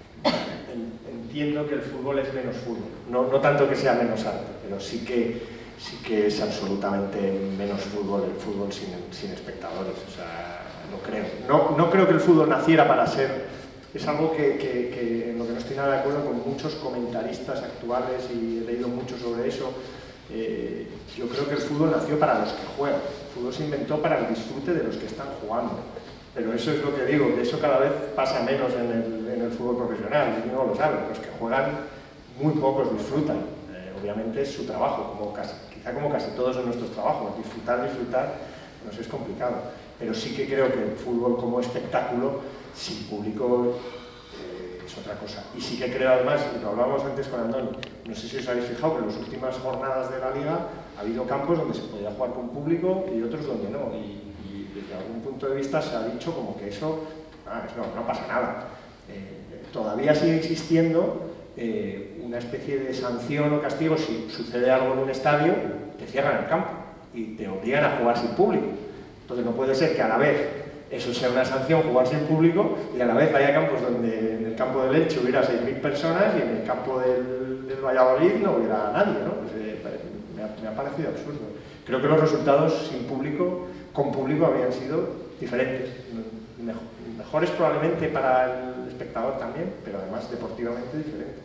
en, entiendo que el fútbol es menos fútbol. No, no tanto que sea menos arte, pero sí que, sí que es absolutamente menos fútbol el fútbol sin, sin espectadores. O sea, no creo. No, no creo que el fútbol naciera para ser... Es algo que, que, que en lo que no estoy nada de acuerdo con muchos comentaristas actuales, y he leído mucho sobre eso. Eh, yo creo que el fútbol nació para los que juegan. El fútbol se inventó para el disfrute de los que están jugando. Pero eso es lo que digo, que eso cada vez pasa menos en el, en el fútbol profesional. Y no lo saben, los que juegan muy pocos disfrutan. Eh, obviamente es su trabajo, como casi, quizá como casi todos en nuestros trabajos. Disfrutar, disfrutar, nos es complicado. Pero sí que creo que el fútbol como espectáculo, sin público, eh, es otra cosa. Y sí que creo además, y lo hablábamos antes con Andoni, no sé si os habéis fijado que en las últimas jornadas de la Liga ha habido campos donde se podía jugar con público y otros donde no. Y, y desde algún punto de vista se ha dicho como que eso, ah, no, no pasa nada. Eh, todavía sigue existiendo eh, una especie de sanción o castigo si sucede algo en un estadio, te cierran el campo y te obligan a jugar sin público. Entonces no puede ser que a la vez eso sea una sanción, jugar sin público, y a la vez haya campos donde en el campo del Elche hubiera seis mil personas y en el campo del, del Valladolid no hubiera nadie, ¿no? Pues, eh, me, ha, me ha parecido absurdo. Creo que los resultados sin público, con público, habrían sido diferentes. Mejor, mejores probablemente para el espectador también, pero además deportivamente diferentes.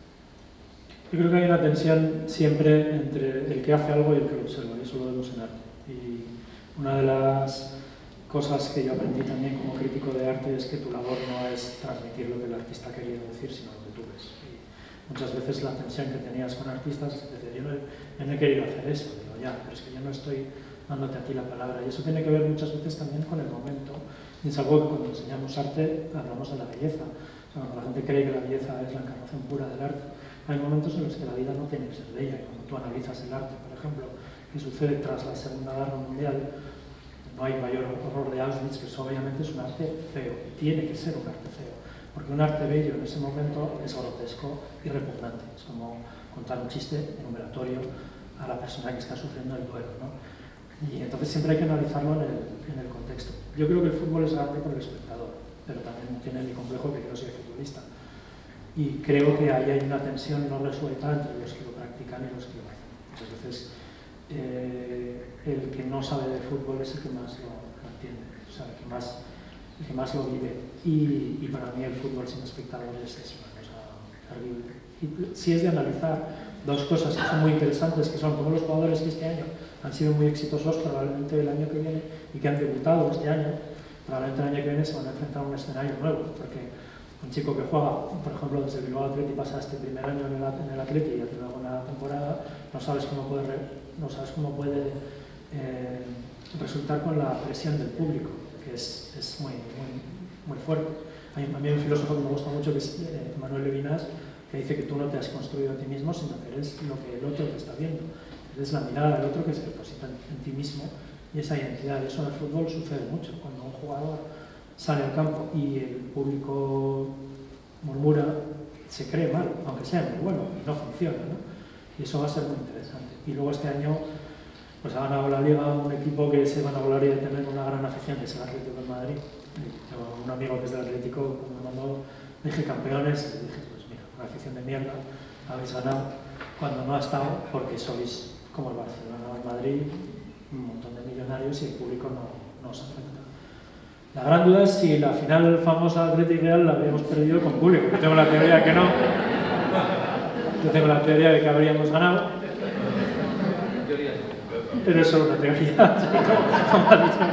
Yo creo que hay una tensión siempre entre el que hace algo y el que lo observa, y eso lo vemos en arte. Y una de las cosas que yo aprendí también como crítico de arte es que tu labor no es transmitir lo que el artista ha querido decir, sino lo que tú ves. Y muchas veces la tensión que tenías con artistas es decir, yo no, he, yo no he querido hacer eso, digo ya, pero es que yo no estoy dándote a ti la palabra. Y eso tiene que ver muchas veces también con el momento. Y es algo que cuando enseñamos arte hablamos de la belleza. O sea, cuando la gente cree que la belleza es la encarnación pura del arte, hay momentos en los que la vida no tiene que ser bella. Y cuando tú analizas el arte, por ejemplo, que sucede tras la Segunda Guerra Mundial, no hay mayor horror de Auschwitz, que eso obviamente es un arte feo, y tiene que ser un arte feo, porque un arte bello en ese momento es grotesco y repugnante. Es como contar un chiste enumeratorio a la persona que está sufriendo el duelo, ¿no? Y entonces siempre hay que analizarlo en el, en el contexto. Yo creo que el fútbol es arte por el espectador, pero también tiene mi complejo que yo soy futbolista. Y creo que ahí hay una tensión no resuelta entre los que lo practican y los que lo hacen. Muchas veces eh, el que no sabe de fútbol es el que más lo, lo entiende, o sea, el que más, el que más lo vive. Y, y para mí el fútbol sin espectadores es una cosa terrible. Y si es de analizar dos cosas que son muy interesantes, que son como los jugadores que este año han sido muy exitosos, probablemente el año que viene, y que han debutado este año, probablemente el año que viene se van a enfrentar a un escenario nuevo, porque un chico que juega, por ejemplo, desde el Bilbao Athletic pasa este primer año en el, en el Athletic y hace una buena temporada, no sabes cómo puede, no sabes cómo puede eh, resultar con la presión del público, que es, es muy, muy, muy fuerte. Hay, a mí hay un filósofo que me gusta mucho, que es eh, Manuel Levinas, que dice que tú no te has construido a ti mismo, sino que eres lo que el otro te está viendo. Eres la mirada del otro que se deposita en, en ti mismo y esa identidad. Eso en el fútbol sucede mucho. Cuando un jugador sale al campo y el público murmura, se cree mal, aunque sea muy bueno, y no funciona, ¿no? Y eso va a ser muy interesante. Y luego este año pues ha ganado la Liga un equipo que se van a gloria de tener una gran afición, que es el Atlético de Madrid. Tengo un amigo que es del Atlético, como me mandó, dije campeones, y dije, pues mira, una afición de mierda, habéis ganado cuando no ha estado, porque sois como el Barcelona o el Madrid, un montón de millonarios y el público no, no os afecta. La gran duda es si la final famosa Atlético Real la habríamos perdido con público. Yo tengo la teoría de que no. Yo tengo la teoría de que habríamos ganado. Pero es solo una teoría. Como ha dicho,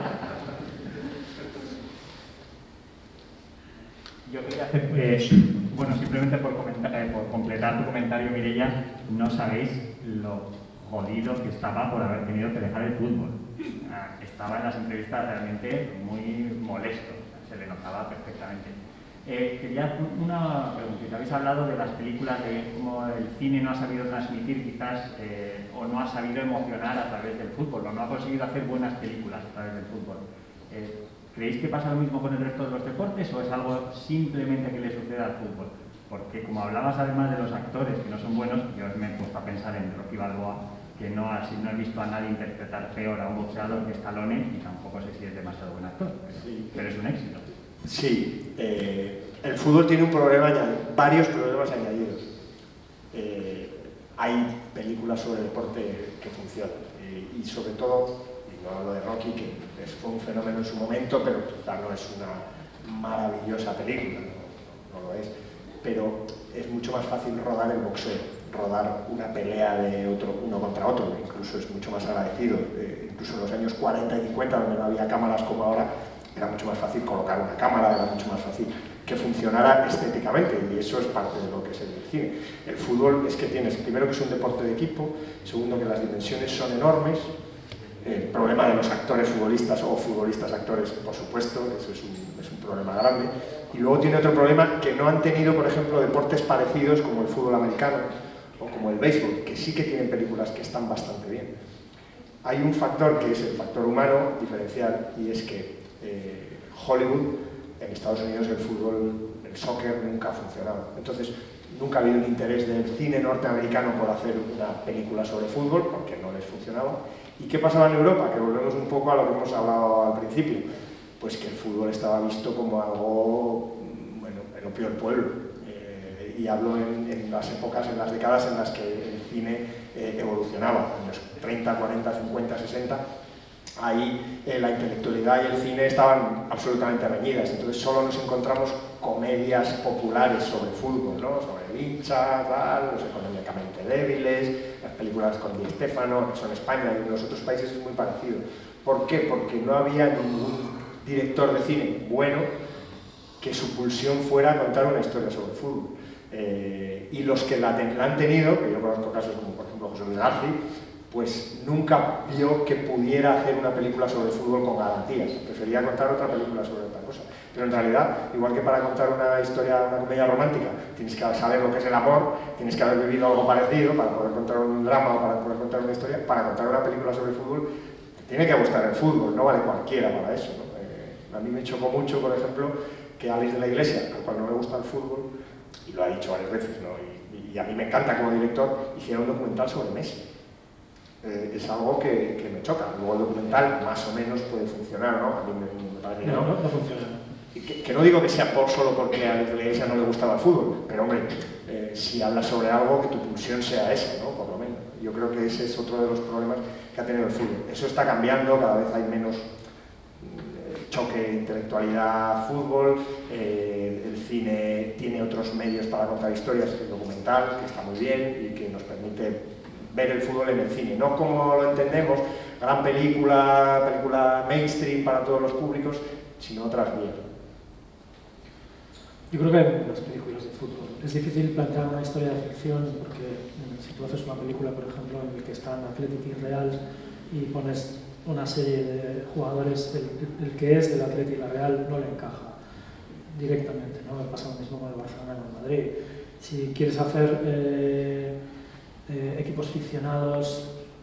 yo quería hacer, eh, bueno, simplemente por, comentar, eh, por completar tu comentario, Mireia, no sabéis lo jodido que estaba por haber tenido que dejar el fútbol. Estaba en las entrevistas realmente muy molesto, se le notaba perfectamente. Eh, quería una preguntita. Habéis hablado de las películas, de cómo el cine no ha sabido transmitir quizás eh, o no ha sabido emocionar a través del fútbol, o no ha conseguido hacer buenas películas a través del fútbol. Eh, ¿Creéis que pasa lo mismo con el resto de los deportes o es algo simplemente que le sucede al fútbol? Porque como hablabas además de los actores que no son buenos, yo me he puesto a pensar en Rocky Balboa, que no, así, no he visto a nadie interpretar peor a un boxeador que Stallone y tampoco sé si es demasiado buen actor, pero, sí, pero es un éxito. Sí, eh, el fútbol tiene un problema, varios problemas añadidos. Eh, hay películas sobre deporte que funcionan eh, y sobre todo, y no hablo de Rocky, que es, fue un fenómeno en su momento, pero quizá no es una maravillosa película, no, no lo es, pero es mucho más fácil rodar el boxeo, rodar una pelea de otro, uno contra otro, incluso es mucho más agradecido. Eh, incluso en los años cuarenta y cincuenta, donde no había cámaras como ahora, era mucho más fácil colocar una cámara, era mucho más fácil que funcionara estéticamente, y eso es parte de lo que es el cine. El fútbol es que tienes, primero, que es un deporte de equipo, segundo, que las dimensiones son enormes, el problema de los actores futbolistas o futbolistas actores, por supuesto, eso es un, es un problema grande, y luego tiene otro problema que no han tenido, por ejemplo, deportes parecidos como el fútbol americano o como el béisbol, que sí que tienen películas que están bastante bien. Hay un factor que es el factor humano diferencial, y es que eh, Hollywood, en Estados Unidos el fútbol, el soccer nunca ha funcionado. Entonces, nunca ha habido un interés del cine norteamericano por hacer una película sobre fútbol, porque no les funcionaba. ¿Y qué pasaba en Europa? Que volvemos un poco a lo que hemos hablado al principio. Pues que el fútbol estaba visto como algo, bueno, el opio del pueblo. Eh, y hablo en, en las épocas, en las décadas en las que el cine eh, evolucionaba, años treinta, cuarenta, cincuenta, sesenta. Ahí eh, la intelectualidad y el cine estaban absolutamente reñidas, entonces solo nos encontramos comedias populares sobre fútbol, ¿no? Sobre Vincha, tal, los económicamente débiles, las películas con Di Stéfano, eso en España y en los otros países es muy parecido. ¿Por qué? Porque no había ningún director de cine bueno que su pulsión fuera contar una historia sobre fútbol. Eh, y los que la, ten, la han tenido, que yo conozco casos como por ejemplo José Luis García, pues nunca vio que pudiera hacer una película sobre fútbol con garantías, prefería contar otra película sobre otra cosa. Pero en realidad, igual que para contar una historia, una comedia romántica, tienes que saber lo que es el amor, tienes que haber vivido algo parecido para poder contar un drama o para poder contar una historia, para contar una película sobre fútbol, tiene que gustar el fútbol, no vale cualquiera para eso, ¿no? Eh, a mí me chocó mucho, por ejemplo, que Alex de la Iglesia, al cual no me gusta el fútbol, y lo ha dicho varias veces, ¿no? y, y a mí me encanta como director, hiciera un documental sobre Messi. Eh, es algo que, que me choca. Luego el documental más o menos puede funcionar, ¿no? A mí me, me parece que no. No, no, no funciona. Que, que no digo que sea por, solo porque a la iglesia no le gustaba el fútbol, pero hombre, eh, si hablas sobre algo, que tu pulsión sea esa, ¿no? Por lo menos. Yo creo que ese es otro de los problemas que ha tenido el fútbol. Eso está cambiando, cada vez hay menos eh, choque, intelectualidad, fútbol, eh, el cine tiene otros medios para contar historias, el documental, que está muy bien y que nos permite ver el fútbol en el cine, no como lo entendemos, gran película, película mainstream para todos los públicos, sino otras vías. Yo creo que hay las películas de fútbol. Es difícil plantear una historia de ficción porque si tú haces una película, por ejemplo, en la que están Athletic y Real y pones una serie de jugadores, el, el que es del Athletic y la Real no le encaja directamente, ¿no? Me pasa lo mismo con el Barcelona y el Madrid. Si quieres hacer eh, Eh, equipos ficcionados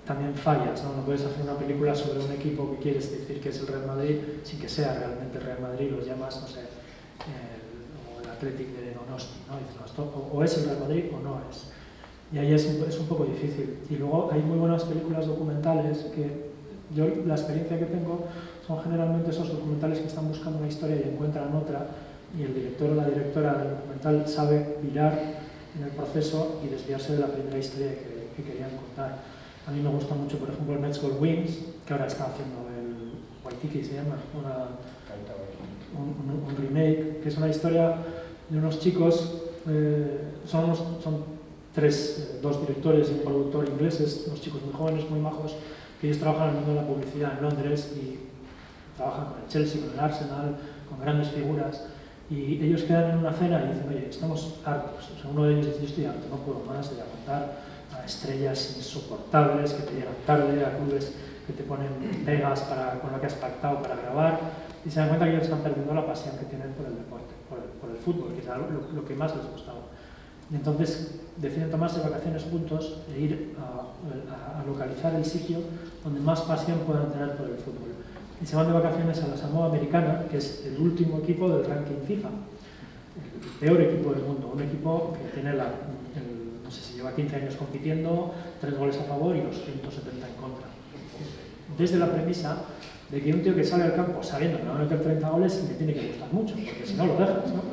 también fallas, ¿no? No puedes hacer una película sobre un equipo que quieres decir que es el Real Madrid sin que sea realmente el Real Madrid, lo llamas, no sé, el, o el Athletic de Donosti, ¿no? Dices, no, esto, o, o es el Real Madrid o no es. Y ahí es un, es un poco difícil. Y luego hay muy buenas películas documentales que yo, la experiencia que tengo, son generalmente esos documentales que están buscando una historia y encuentran otra, y el director o la directora del documental sabe virar en el proceso y desviarse de la primera historia que, que querían contar. A mí me gusta mucho, por ejemplo, el Mets Gold Wings, que ahora está haciendo el Waititi, se llama, una, un, un, un remake, que es una historia de unos chicos, eh, son, unos, son tres, eh, dos directores y un productor ingleses, unos chicos muy jóvenes, muy majos, que ellos trabajan en el mundo de la publicidad en Londres y trabajan con el Chelsea, con el Arsenal, con grandes figuras, y ellos quedan en una cena y dicen, oye, estamos hartos. O sea, uno de ellos dice, yo estoy harto, no puedo más de aguantar a estrellas insoportables que te llegan tarde, a clubes que te ponen pegas para, con lo que has pactado para grabar, y se dan cuenta que ellos están perdiendo la pasión que tienen por el deporte, por el, por el fútbol, que es algo, lo, lo que más les gustaba. Y entonces deciden tomarse vacaciones juntos e ir a, a, a localizar el sitio donde más pasión puedan tener por el fútbol. Y se van de vacaciones a la Samoa Americana, que es el último equipo del ranking FIFA, el peor equipo del mundo, un equipo que tiene la, el, no sé si lleva quince años compitiendo, tres goles a favor y los ciento setenta en contra. Desde la premisa de que un tío que sale al campo sabiendo que va a meter treinta goles le tiene que gustar mucho, porque si no lo dejas, ¿no?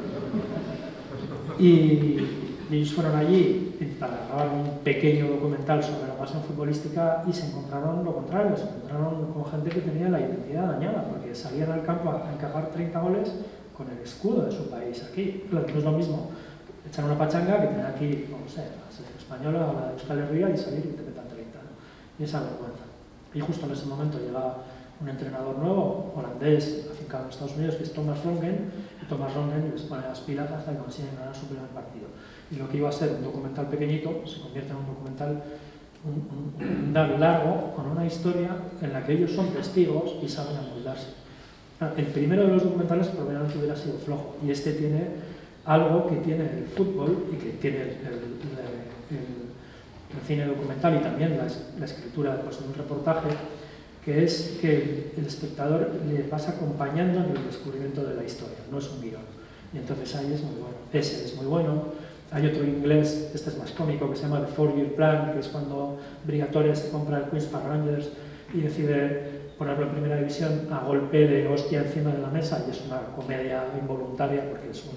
Y ellos fueron allí para grabar un pequeño documental sobre la pasión futbolística y se encontraron lo contrario, se encontraron con gente que tenía la identidad dañada, porque salían al campo a encajar treinta goles con el escudo de su país aquí. Claro, no es lo mismo echar una pachanga que tener aquí, no sé, la selección española o la de Euskal Herria y salir y te metan treinta, ¿no? Y esa vergüenza. Y justo en ese momento llega un entrenador nuevo, holandés, afincado en Estados Unidos, que es Thomas Rongen, y Thomas Rongen les pone las pilas hasta que consiguen ganar su primer partido. Y lo que iba a ser un documental pequeñito se convierte en un documental un, un, un largo con una historia en la que ellos son testigos y saben amoldarse. El primero de los documentales probablemente hubiera sido flojo, y este tiene algo que tiene el fútbol y que tiene el, el, el, el cine documental y también la, la escritura pues, de un reportaje, que es que el espectador le vas acompañando en el descubrimiento de la historia, no es un guión. Y entonces ahí es muy bueno. Ese es muy bueno. Hay otro inglés, este es más cómico, que se llama The Four Year Plan, que es cuando Brigatore se compra el Queen's Park Rangers y decide ponerlo en primera división a golpe de hostia encima de la mesa, y es una comedia involuntaria porque es un,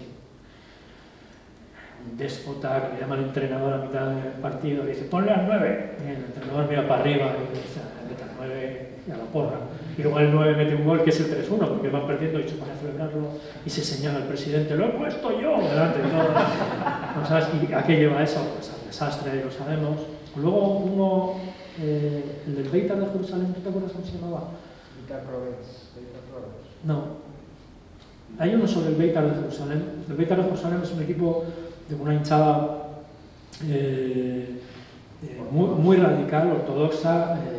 un déspota que le llama al entrenador a mitad del partido y dice, ponle al nueve, y el entrenador mira para arriba y dice, mete al nueve y a la porra. Y luego el nueve mete un gol que es el tres uno, porque van perdiendo y se pone a celebrarlo y se señala al presidente, lo he puesto yo, delante de todo. ¿No sabes? ¿Y a qué lleva eso? Pues al desastre, lo sabemos. Luego uno, eh, el del Beitar de Jerusalén, ¿tú te acuerdas cómo se llamaba? Beitar Provence. No. Hay uno sobre el Beitar de Jerusalén. El Beitar de Jerusalén es un equipo de una hinchada eh, eh, muy, muy radical, ortodoxa, eh,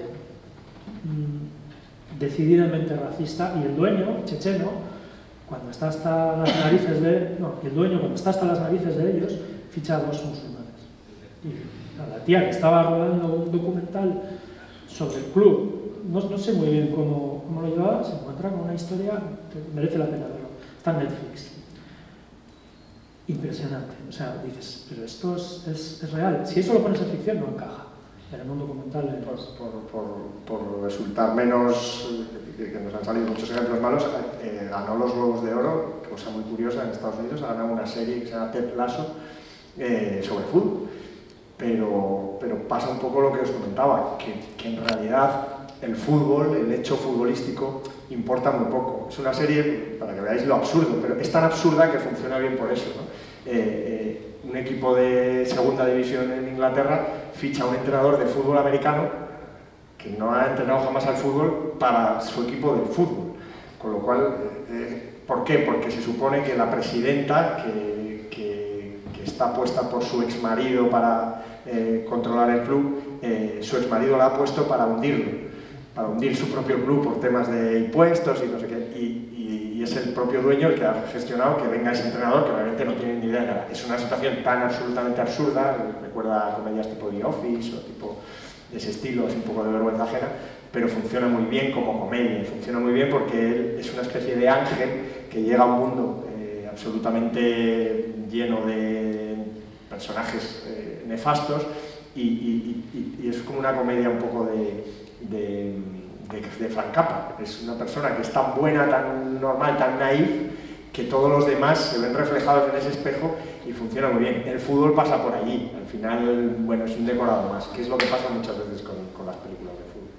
decididamente racista, y el dueño, checheno, cuando está hasta las narices de... No, el dueño cuando está hasta las narices de ellos, ficha a dos musulmanes. Y a la tía que estaba rodando un documental sobre el club, no, no sé muy bien cómo, cómo lo llevaba, se encuentra con una historia que merece la pena verlo. Está en Netflix. Impresionante. O sea, dices, pero esto es, es, es real. Si eso lo pones en ficción, no encaja. Pero en un documental... Es... Pues por, por, por resultar menos, que, que nos han salido muchos ejemplos malos, eh, ganó los Globos de Oro, cosa muy curiosa, en Estados Unidos, ha ganado una serie que se llama Ted Lasso eh, sobre fútbol. Pero, pero pasa un poco lo que os comentaba, que, que en realidad el fútbol, el hecho futbolístico, importa muy poco. Es una serie, para que veáis lo absurdo, pero es tan absurda que funciona bien por eso, ¿no? Eh, eh, un equipo de segunda división en Inglaterra ficha a un entrenador de fútbol americano que no ha entrenado jamás al fútbol para su equipo de fútbol. Con lo cual, eh, ¿por qué? Porque se supone que la presidenta, que, que, que está puesta por su exmarido para eh, controlar el club, eh, su exmarido la ha puesto para hundirlo, para hundir su propio club por temas de impuestos y no sé qué. Y, y, y es el propio dueño el que ha gestionado que venga ese entrenador que realmente no tiene ni idea de nada. Es una situación tan absolutamente absurda, recuerda a comedias tipo The Office o tipo de ese estilo, es un poco de vergüenza ajena, pero funciona muy bien como comedia, funciona muy bien porque él es una especie de ángel que llega a un mundo eh, absolutamente lleno de personajes eh, nefastos y, y, y, y es como una comedia un poco de, de, de, de Frank Capra. Es una persona que es tan buena, tan normal, tan naif, que todos los demás se ven reflejados en ese espejo y funciona muy bien. El fútbol pasa por allí, al final, bueno, es un decorado más, que es lo que pasa muchas veces con, con las películas de fútbol.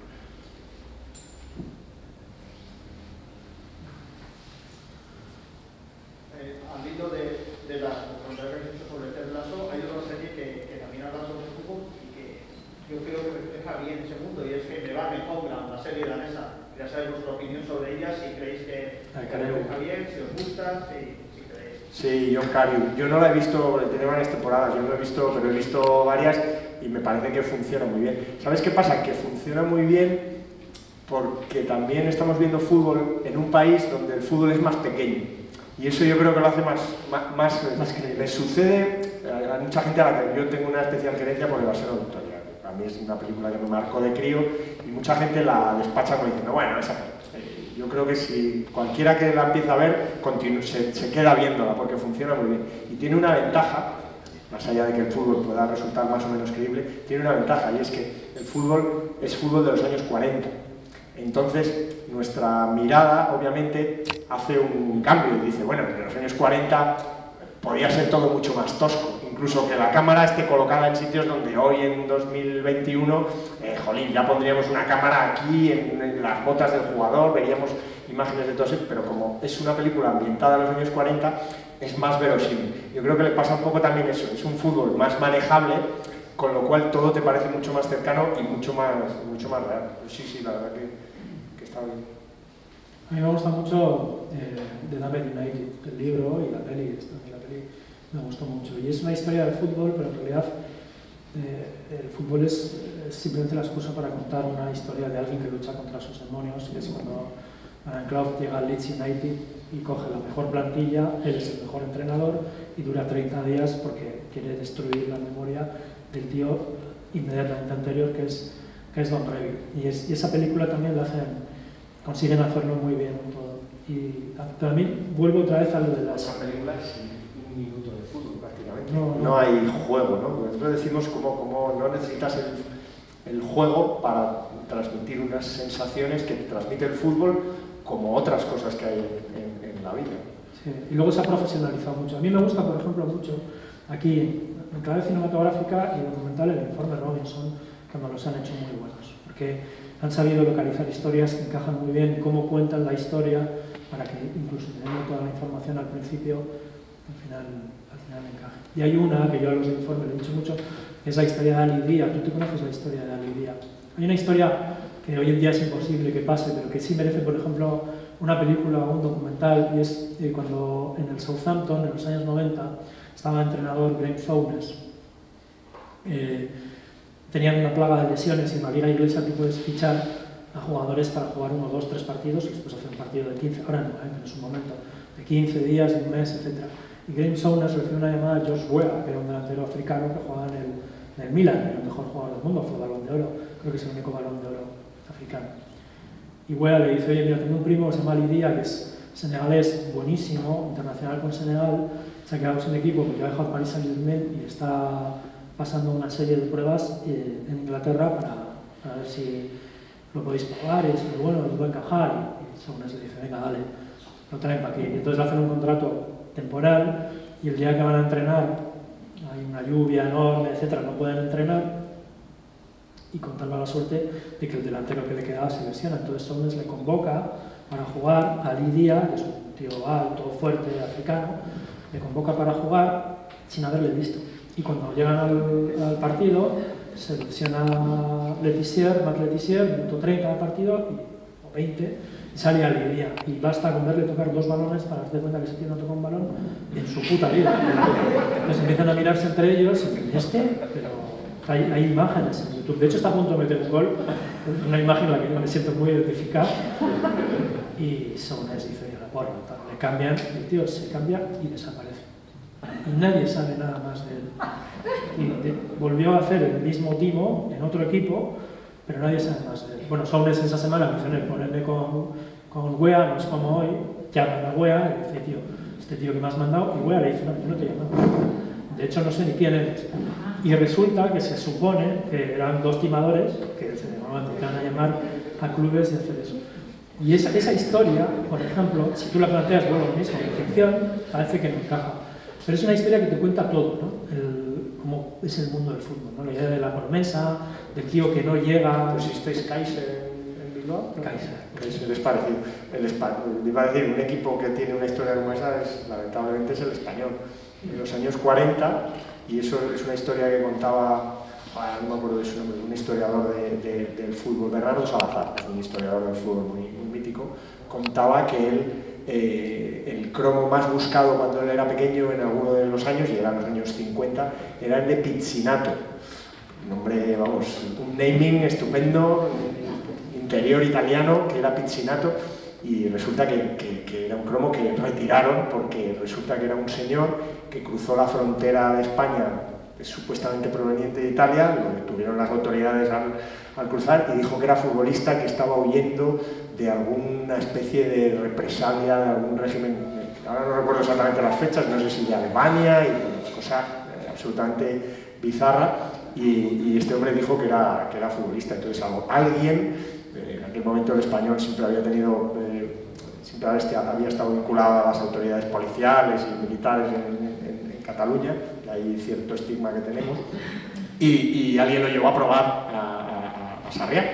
Eh, al hilo de, de la conversación que hemos hecho sobre Ted Lasso, hay otra serie que, que también habla sobre fútbol y que yo creo que refleja bien ese mundo, y es que Me va en Homeland, la serie danesa. Quería saber vuestra opinión sobre ella, si creéis que refleja bien, si os gusta, si... Sí, John Carreyrou. Yo no la he visto, tiene varias temporadas, yo no la he visto, pero he visto varias y me parece que funciona muy bien. ¿Sabes qué pasa? Que funciona muy bien porque también estamos viendo fútbol en un país donde el fútbol es más pequeño. Y eso yo creo que lo hace más... más, más, más que me sucede a mucha gente a la que yo tengo una especial querencia por Evasión Auditoria. A mí es una película que me marcó de crío y mucha gente la despacha como diciendo, bueno, esa yo creo que si cualquiera que la empieza a ver se, se queda viéndola porque funciona muy bien y tiene una ventaja, más allá de que el fútbol pueda resultar más o menos creíble, tiene una ventaja y es que el fútbol es fútbol de los años cuarenta. Entonces nuestra mirada obviamente hace un cambio y dice, bueno, en los años cuarenta podía ser todo mucho más tosco, incluso que la cámara esté colocada en sitios donde hoy en dos mil veintiuno, eh, jolín, ya pondríamos una cámara aquí en, en las botas del jugador, veríamos imágenes de todo eso, pero como es una película ambientada en los años cuarenta, es más verosímil. Yo creo que le pasa un poco también eso, es un fútbol más manejable, con lo cual todo te parece mucho más cercano y mucho más, mucho más real. Pues sí, sí, la verdad que, que está bien. A mí me gusta mucho eh, The Damned United, el libro y la peli, la peli me gustó mucho. Y es una historia de fútbol, pero en realidad eh, el fútbol es, es simplemente la excusa para contar una historia de alguien que lucha contra sus demonios, que es cuando Brian Clough llega al Leeds United y coge la mejor plantilla, él es el mejor entrenador y dura treinta días porque quiere destruir la memoria del tío inmediatamente anterior, que es, que es Don Revie. Y, es, y esa película también la hacen, consiguen hacerlo muy bien todo. Y también vuelvo otra vez a lo de las... Esa película es un minuto de fútbol prácticamente. No, no. No hay juego, ¿no? Nosotros decimos como, como no necesitas el, el juego para transmitir unas sensaciones que te transmite el fútbol como otras cosas que hay en, en, en la vida. Sí, y luego se ha profesionalizado mucho. A mí me gusta, por ejemplo, mucho aquí en clave cinematográfica y documental el informe Robinson, que nos los han hecho muy buenos, porque han sabido localizar historias que encajan muy bien, cómo cuentan la historia, para que incluso teniendo toda la información al principio, al final, al final encaje. Y hay una que yo a los de informe le he dicho mucho, que es la historia de Ali Dia. ¿Tú te conoces la historia de Ali Dia? Hay una historia que hoy en día es imposible que pase, pero que sí merece, por ejemplo, una película o un documental, y es eh, cuando en el Southampton, en los años noventa, estaba el entrenador Graham Souness. Eh, tenían una plaga de lesiones y en la liga inglesa tú puedes fichar a jugadores para jugar uno, dos, tres partidos y después hacer un partido de quince, ahora no, ¿eh? En su momento, de quince días, de un mes, etcétera. Y Graham Souness recibió una llamada de Josh Weah, que era un delantero africano que jugaba en el, en el Milan, era el mejor jugador del mundo, fue balón de oro, creo que es el único balón de oro africano. Y Weah le dice, oye, mira, tengo un primo que se llama Ali Dia, que es senegalés, buenísimo, internacional con Senegal, se ha quedado sin equipo porque ha dejado París Saint-Germain y está pasando una serie de pruebas eh, en Inglaterra para, para ver si lo podéis probar, y es muy bueno, os va a encajar, y, y Souness le dice, venga, dale, lo traen para aquí. Y entonces le hacen un contrato temporal y el día que van a entrenar hay una lluvia enorme, etcétera, no pueden entrenar y con tal mala suerte de que el delantero que le quedaba se lesiona. Entonces Souness le convoca para jugar a Ali Dia, que es un tío alto, fuerte, africano, le convoca para jugar sin haberle visto. Y cuando llegan al, al partido, se lesiona Letizier, Matt Letizier, minuto treinta del partido, y, o veinte, y sale Ali Dia. Y basta con verle tocar dos balones para darte cuenta que ese tío no toca un balón en su puta vida. Entonces empiezan a mirarse entre ellos y dicen, ¿este? Pero hay, hay imágenes en YouTube. De hecho, está a punto de meter un gol, una imagen en la que yo me siento muy identificado. Y Souness dice, bueno, le cambian, el tío se cambia y desaparece. Y nadie sabe nada más de él. Y de, volvió a hacer el mismo timo en otro equipo, pero nadie sabe más de él. Bueno, Sounes esa semana mencioné ponerme con, con Wea, no es como hoy, llaman a Wea y dice, tío, este tío que me has mandado, y Wea le dice, no, yo no te llamo. De hecho, no sé ni quién eres. Y resulta que se supone que eran dos timadores que se iban a llamar a clubes y hacer eso. Y esa, esa historia, por ejemplo, si tú la planteas luego lo mismo en ficción, parece que no encaja. Pero es una historia que te cuenta todo, ¿no? El, cómo es el mundo del fútbol, ¿no? La idea de la promesa, del tío que no llega... ¿No existéis Kaiser en Bilbao? Kaiser. Kaiser es parecido. El Espa... Iba a decir, un equipo que tiene una historia como esa, es, lamentablemente, es el Español. En los años cuarenta, y eso es una historia que contaba, no me acuerdo de su nombre, un historiador de, de, del fútbol, Bernardo Salazar, es un historiador del fútbol muy, muy mítico, contaba que él, eh, el cromo más buscado cuando él era pequeño en alguno de los años, y eran los años cincuenta, era el de Pizzinato. Un nombre, vamos, un naming estupendo, interior italiano, que era Pizzinato. Y resulta que, que, que era un cromo que retiraron porque resulta que era un señor que cruzó la frontera de España, supuestamente proveniente de Italia, lo detuvieron las autoridades al, al cruzar y dijo que era futbolista que estaba huyendo de alguna especie de represalia, de algún régimen, ahora no recuerdo exactamente las fechas, no sé si de Alemania, y una cosa eh, absolutamente bizarra, y, y este hombre dijo que era, que era futbolista. Entonces algo, alguien... En aquel momento el Español siempre había tenido, eh, siempre había estado vinculado a las autoridades policiales y militares en, en, en Cataluña, y hay cierto estigma que tenemos, y, y alguien lo llevó a probar a, a, a Sarriá,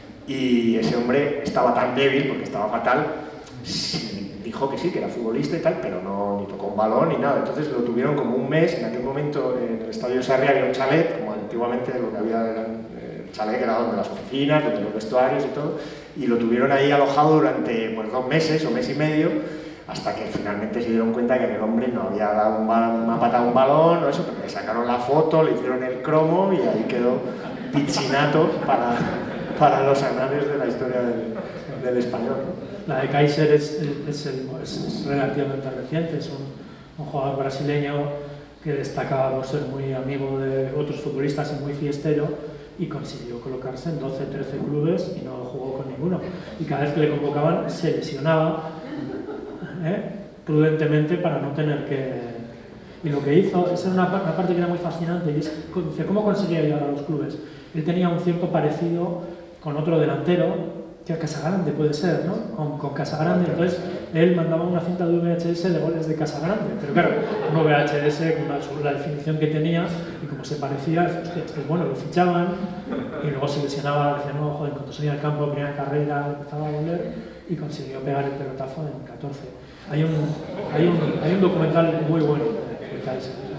y ese hombre estaba tan débil, porque estaba fatal, dijo que sí, que era futbolista y tal, pero no ni tocó un balón ni nada. Entonces lo tuvieron como un mes. En aquel momento en el estadio de Sarriá había un chalet, como antiguamente lo que había eran chalet, que era donde las oficinas, donde los vestuarios y todo, y lo tuvieron ahí alojado durante pues, dos meses o mes y medio, hasta que finalmente se dieron cuenta que aquel hombre no había dado un balón, no ha patado un balón o eso, pero le sacaron la foto, le hicieron el cromo y ahí quedó Pizzinato para, para los anales de la historia del, del Español. La de Kaiser es, es, el, es, es relativamente reciente, es un, un jugador brasileño que destacaba por ser muy amigo de otros futbolistas y muy fiestero, y consiguió colocarse en doce, trece clubes y no jugó con ninguno. Y cada vez que le convocaban se lesionaba ¿eh? prudentemente para no tener que... Y lo que hizo, esa era una, una parte que era muy fascinante, y es dice, ¿cómo conseguía llegar a los clubes? Él tenía un cierto parecido con otro delantero, que a Casagrande puede ser, ¿no? Con, con Casagrande, entonces él mandaba una cinta de V H S de goles de Casagrande, pero claro, un V H S con la, la definición que tenía, y como se parecía, hostia, este, bueno, lo fichaban, y luego se lesionaba, decía, no, joder, cuando salía al campo, primera carrera, empezaba a volver, y consiguió pegar el pelotazo en catorce. Hay un, hay un, hay un documental muy bueno de Kaiser.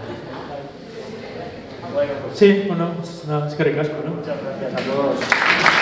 Sí, bueno, pues nada, es que ricasco, ¿no? Muchas gracias a todos.